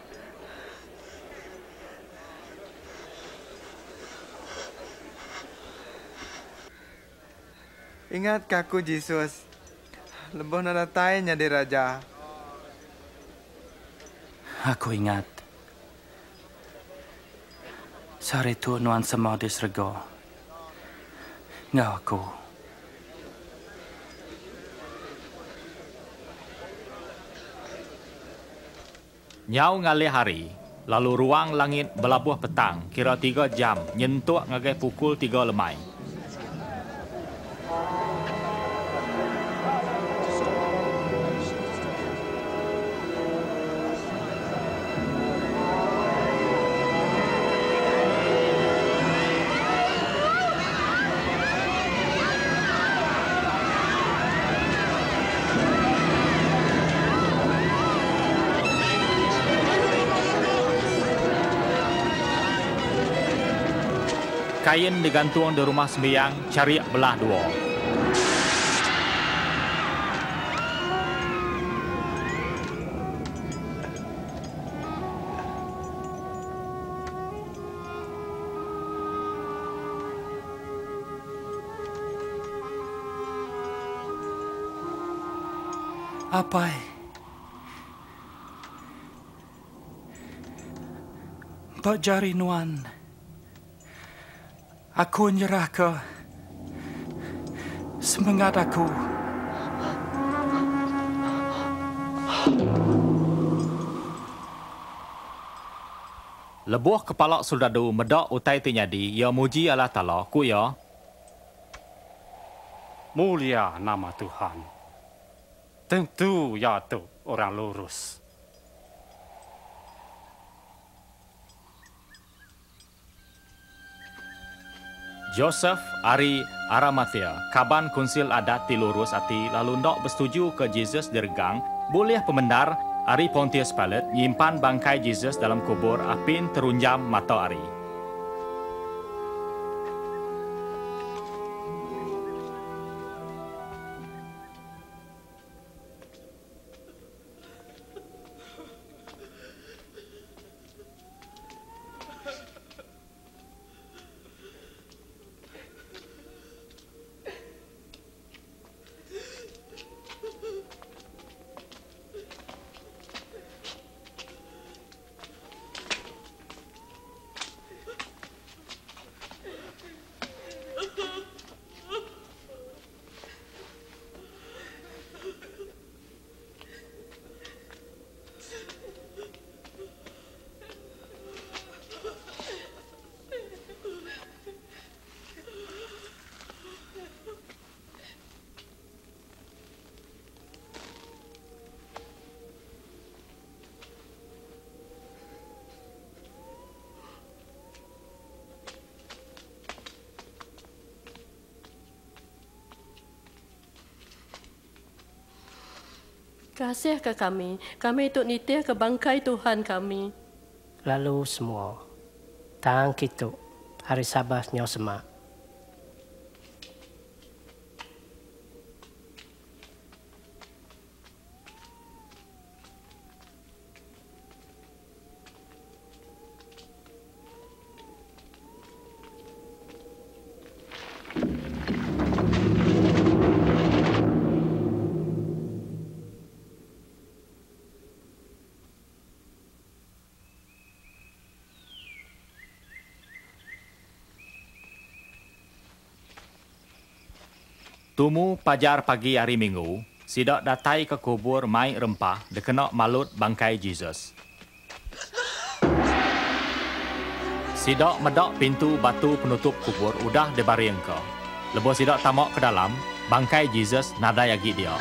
Ingat kaku Yesus, lebih nada tanya di raja. Aku ingat. Sehari itu Nuan semua di Sergo. Ngau aku. Nyau ngalih hari, lalu ruang langit belabuh petang, kira tiga jam, nyentuh ngagai pukul tiga lemai. kain digantung di rumah sembiang cari belah dua. Apa? Pak jari nuan, aku nyerah ke semangat aku. Lebuh kepala soldadu medak utai tinyadi, ia muji Allah Ta'ala, ku ya. Mulia nama Tuhan. Tentu ya tu orang lurus. Joseph Ari Arimathea, kaban kunsil adat di lurus ati lalu ndak bersetuju ke Jesus dirgang, boleh pemendar Ari Pontius Pilate nyimpan bangkai Jesus dalam kubur apin terunjam mata Ari. Kasih ke kami, kami itu nitia ke bangkai Tuhan kami. Lalu semua, tang kita, hari Sabat nyaw semak. Tumu pajar pagi hari Minggu, sidak datai ke kubur mai rempah dekenok malut bangkai Jesus. Sidak medok pintu batu penutup kubur udah debaring ke. Lepas sidak tamok ke dalam, bangkai Jesus nada yagi dia.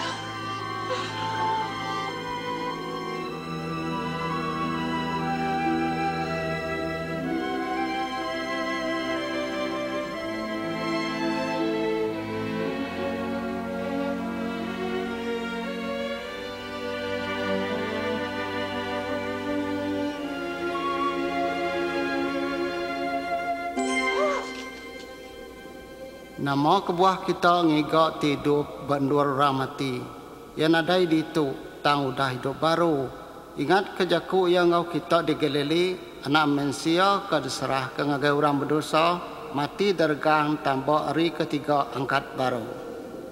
Nama kebuah kita ngigak tidur bandur ramati. Yang nadai di itu, tang udah hidup baru. Ingat kejaku yang ngau kita di Galilei, anak manusia ke diserah ke ngagai orang berdosa, mati dergang tambah hari ketiga angkat baru.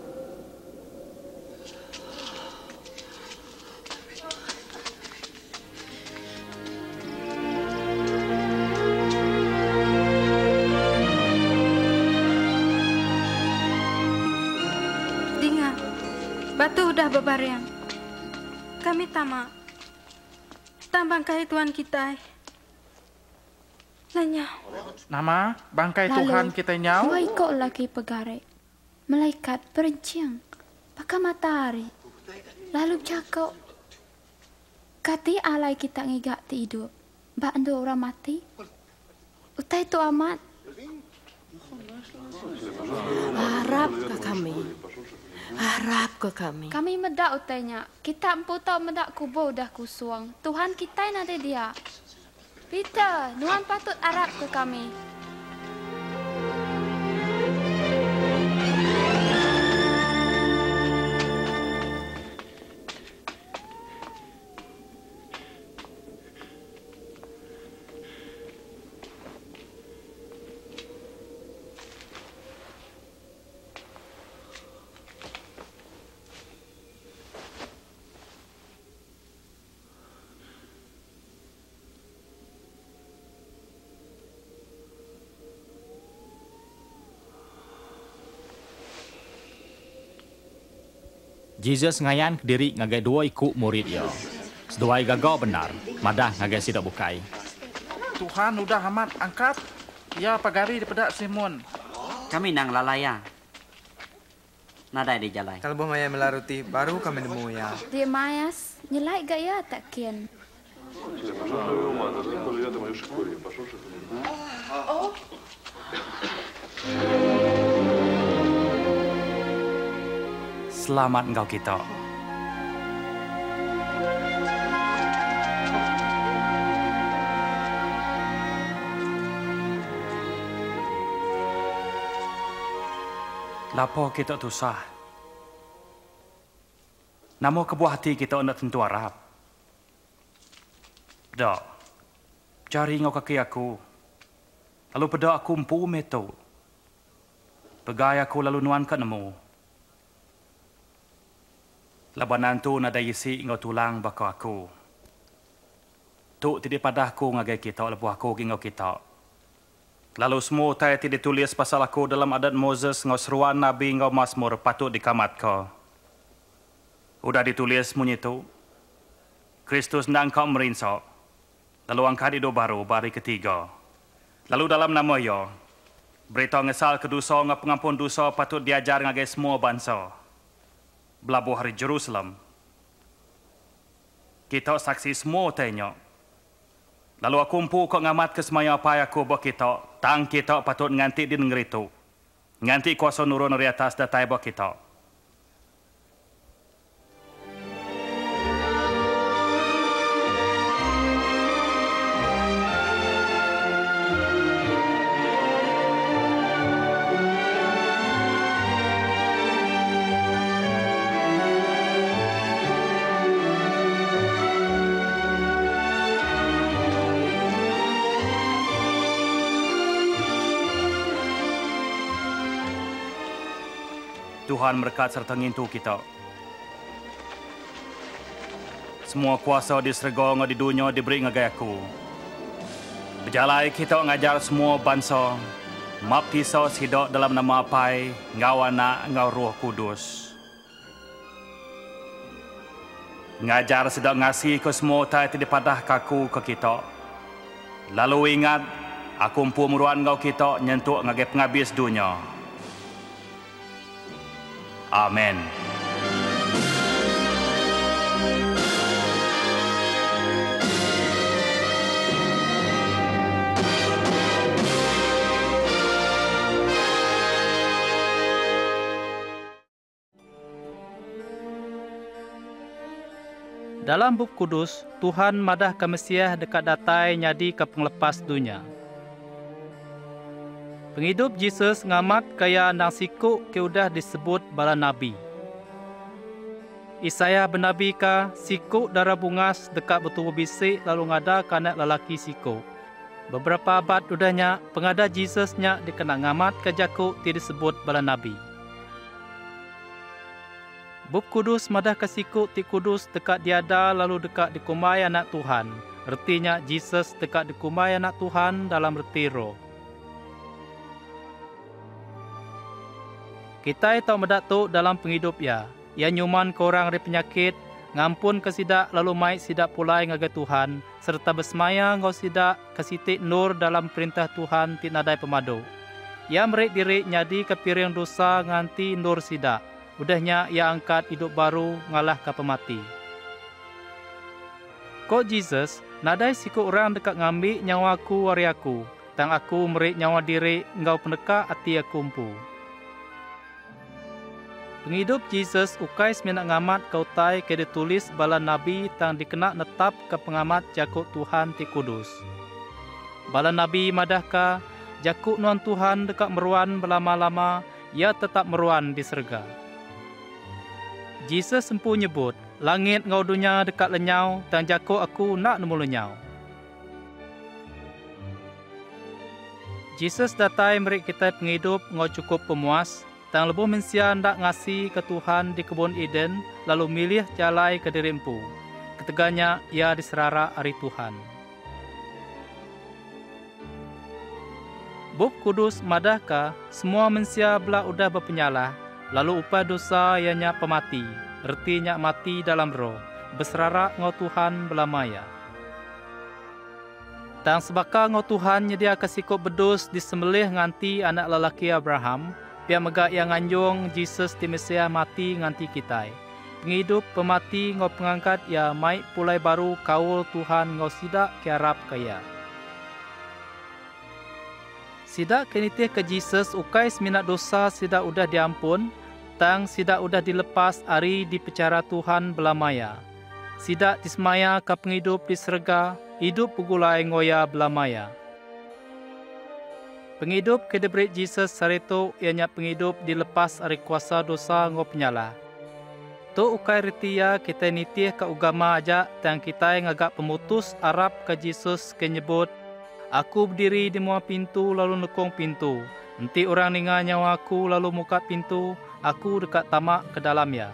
Batu udah bebareng. Kami tamak. Tambangkai Tuhan kita. Nanya. Nama bangkai Tuhan kita nyau. Dua ikut lagi pegare. Malaikat berencang. Pakai matahari. Lalu cakap. Kati alai kita ngigak tidur. Bak ando orang mati. Utai tu amat. Harap ke kami. Harap ke kami. Kami medak utainya. Kita empu tahu medak kubur dah kusuang. Tuhan kita yang ada dia. Peter, Nuan patut harap ke kami. Jesus ngayan ke diri ngagai dua ikut murid ia. Seduai gagau benar, madah ngagai sidak bukai. Tuhan udah amat angkat. Ya pagari daripada Simon. Kami nang lalaya. Nadai di jalai. Kalau boh maya melaruti, baru kami nemu ya. Dia mayas, nyelai gaya tak kian. Oh. Selamat engkau kita. Lapo kita tusah. Namo kebuah hati kita nak tentu Arab. Dak. Cari ngau kaki aku. Lalu pada aku empu meto. Pegai aku lalu nuan kat nemu. Labanan tu nada isi ngau tulang bako aku. Tuk tidak padah aku ngagai kita lebu aku ngau kita. Lalu semua tay tidak tulis pasal aku dalam adat Moses ngau seruan Nabi ngau Mazmur patut dikamat ko. Udah ditulis munyi tu. Kristus nang kau merinsak. Lalu angkat hidup baru bari ketiga. Lalu dalam nama yo, berita ngesal kedusa ngau pengampun dosa patut diajar ngagai semua bangsa. Belabuh hari Jerusalem. Kita saksi semua tanya. Lalu aku empu kok ngamat ke semaya apa aku buat kita. Tang kita patut nganti di negeri itu. Nganti kuasa nurun dari atas datai buat kita. Tuhan berkat serta ngintu kita. Semua kuasa di serga di dunia diberi ngagai aku. Berjalai kita ngajar semua bangsa. Baptisa hidup dalam nama Apai, ngau anak, ngau Roh Kudus. Ngajar sedang ngasih ke semua tai tidak padah kaku ke kita. Lalu ingat, aku empu meruan ngau kita nyentuk ngagai penghabis dunia. Amin. Dalam buku kudus, Tuhan madah ke Mesias dekat datai nyadi ke penglepas dunia. Penghidup Yesus ngamat kaya nang sikuk ke udah disebut bala Nabi. Isaya bernabi ka sikuk darah bungas dekat betul bisik lalu ngada kanak lelaki sikuk. Beberapa abad udahnya pengada Yesusnya dikena ngamat ke jakuk ti disebut bala Nabi. Bub kudus madah ke sikuk ti kudus dekat diada lalu dekat dikumai anak Tuhan. Artinya Yesus dekat dikumai anak Tuhan dalam reti roh. Kita tahu mendatuk dalam penghidup ya. Ia nyuman ke orang dari penyakit, ngampun ke sidak lalu mai sidak pulai ngagai Tuhan, serta bersemaya ngau sidak ke sitik nur dalam perintah Tuhan tinadai pemadu. Ia merik diri nyadi ke piring dosa nganti nur sidak. Udahnya ia angkat hidup baru ngalah ke pemati. Kok Jesus, nadai siku orang dekat ngambil nyawa aku wari aku, tang aku merik nyawa diri ngau pendekak hati aku umpu. Penghidup Jesus ukai semenak ngamat kau tai ke ditulis bala Nabi tang dikena netap ke pengamat jakuk Tuhan ti kudus. Bala Nabi madahka jakuk nuan Tuhan dekat meruan belama-lama, ia tetap meruan di serga. Jesus sempu nyebut, langit ngau dunia dekat lenyau, tang jakuk aku nak nemu lenyau. Jesus datai merik kita penghidup ngau cukup pemuas, tang lebuh mensia ndak ngasi ke Tuhan di kebun Eden, lalu milih jalai ke diri empu. Keteganya ia diserara ari Tuhan. Bub kudus madahka semua mensia belah udah berpenyalah, lalu upah dosa ianya pemati. erti nyak mati dalam roh, berserarak ngau Tuhan belamaya. Tang sebaka ngau Tuhan nyedia kesikop bedus disembelih nganti anak lelaki Abraham, pia megak yang anjung Jesus di Mesia mati nganti kitai. Penghidup pemati ngau pengangkat ya mai pulai baru kaul Tuhan ngau sidak kiarap kaya. Sidak kenitih ke Jesus ukai seminat dosa sidak udah diampun, tang sidak udah dilepas ari di pecara Tuhan belamaya. Sidak dismaya ke penghidup di serga, hidup pugulai ngoya belamaya. Penghidup ke debrit Jesus sareto ianya penghidup dilepas ari kuasa dosa ngo penyala. Tu ukai retia kita nitih ke ugama aja tang kita ngagak pemutus Arab ke Jesus ke nyebut, aku berdiri di muka pintu lalu nekong pintu. Nanti orang ninga nyawa aku lalu muka pintu, aku dekat tamak ke dalamnya.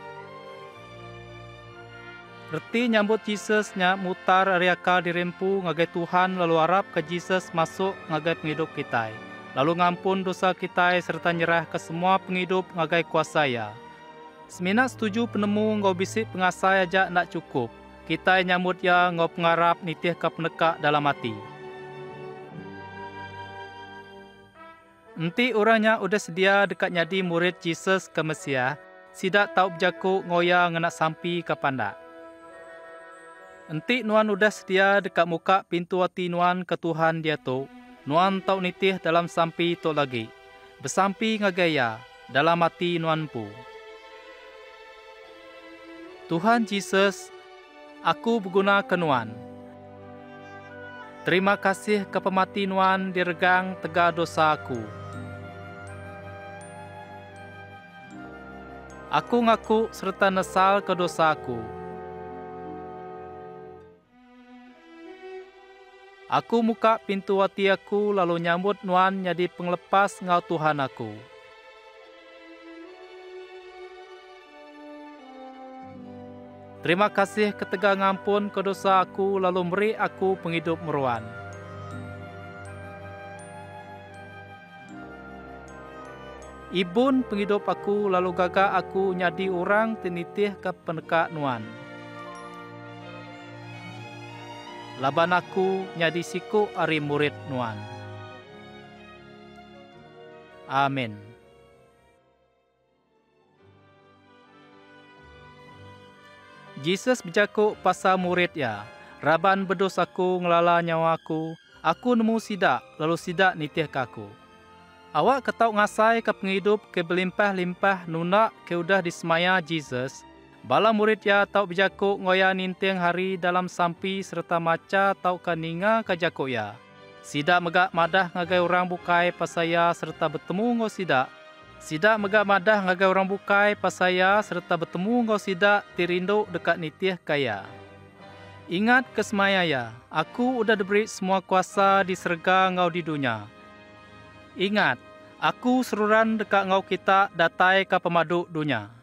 Reti nyambut Jesus nya mutar ariaka dirempu ngagai Tuhan lalu harap ke Jesus masuk ngagai penghidup kita. Lalu ngampun dosa kita serta nyerah ke semua penghidup ngagai kuasa ya. Seminat setuju penemu ngau bisik pengasai aja nak cukup. Kita nyambut ya ngau pengarap nitih ke penekak dalam hati. Nanti orangnya udah sedia dekat nyadi murid Jesus ke Mesia, sidak tahu berjaku ngoya ngenak sampi ke pandak. Nanti nuan udah sedia dekat muka pintu hati nuan ke Tuhan dia tu, nuan tahu nitih dalam sampi tu lagi. Bersampi ngagaya dalam hati nuan pu. Tuhan Jesus, aku berguna ke nuan. Terima kasih ke pemati nuan diregang tega dosa aku. Aku ngaku serta nesal ke dosa aku. Aku muka pintu hati aku lalu nyambut nuan jadi penglepas ngau Tuhan aku. Terima kasih ketega ngampun ke dosa aku lalu beri aku penghidup meruan. Ibun penghidup aku lalu gagak aku nyadi orang tinitih ke penekak nuan. Laban aku nyadi siku ari murid nuan. Amin. Jesus berjaku pasal murid ya. Raban bedos aku ngelala nyawa aku. Aku nemu sidak, lalu sidak nitih ke aku. Awak ketau ngasai ke penghidup ke berlimpah-limpah nunak ke udah disemaya Jesus. Bala murid ya tau berjaku ngoya ninteng hari dalam sampi serta maca tau kaninga ke jaku ya. Sidak megak madah ngagai orang bukai pasaya serta bertemu ngo sidak. Sidak megak madah ngagai orang bukai pasaya serta bertemu ngau sidak tirinduk dekat nitih kaya. Ingat kesemaya ya, aku udah diberi semua kuasa di serga ngau di dunia. Ingat, aku seruran dekat ngau kita datai ke pemaduk dunia.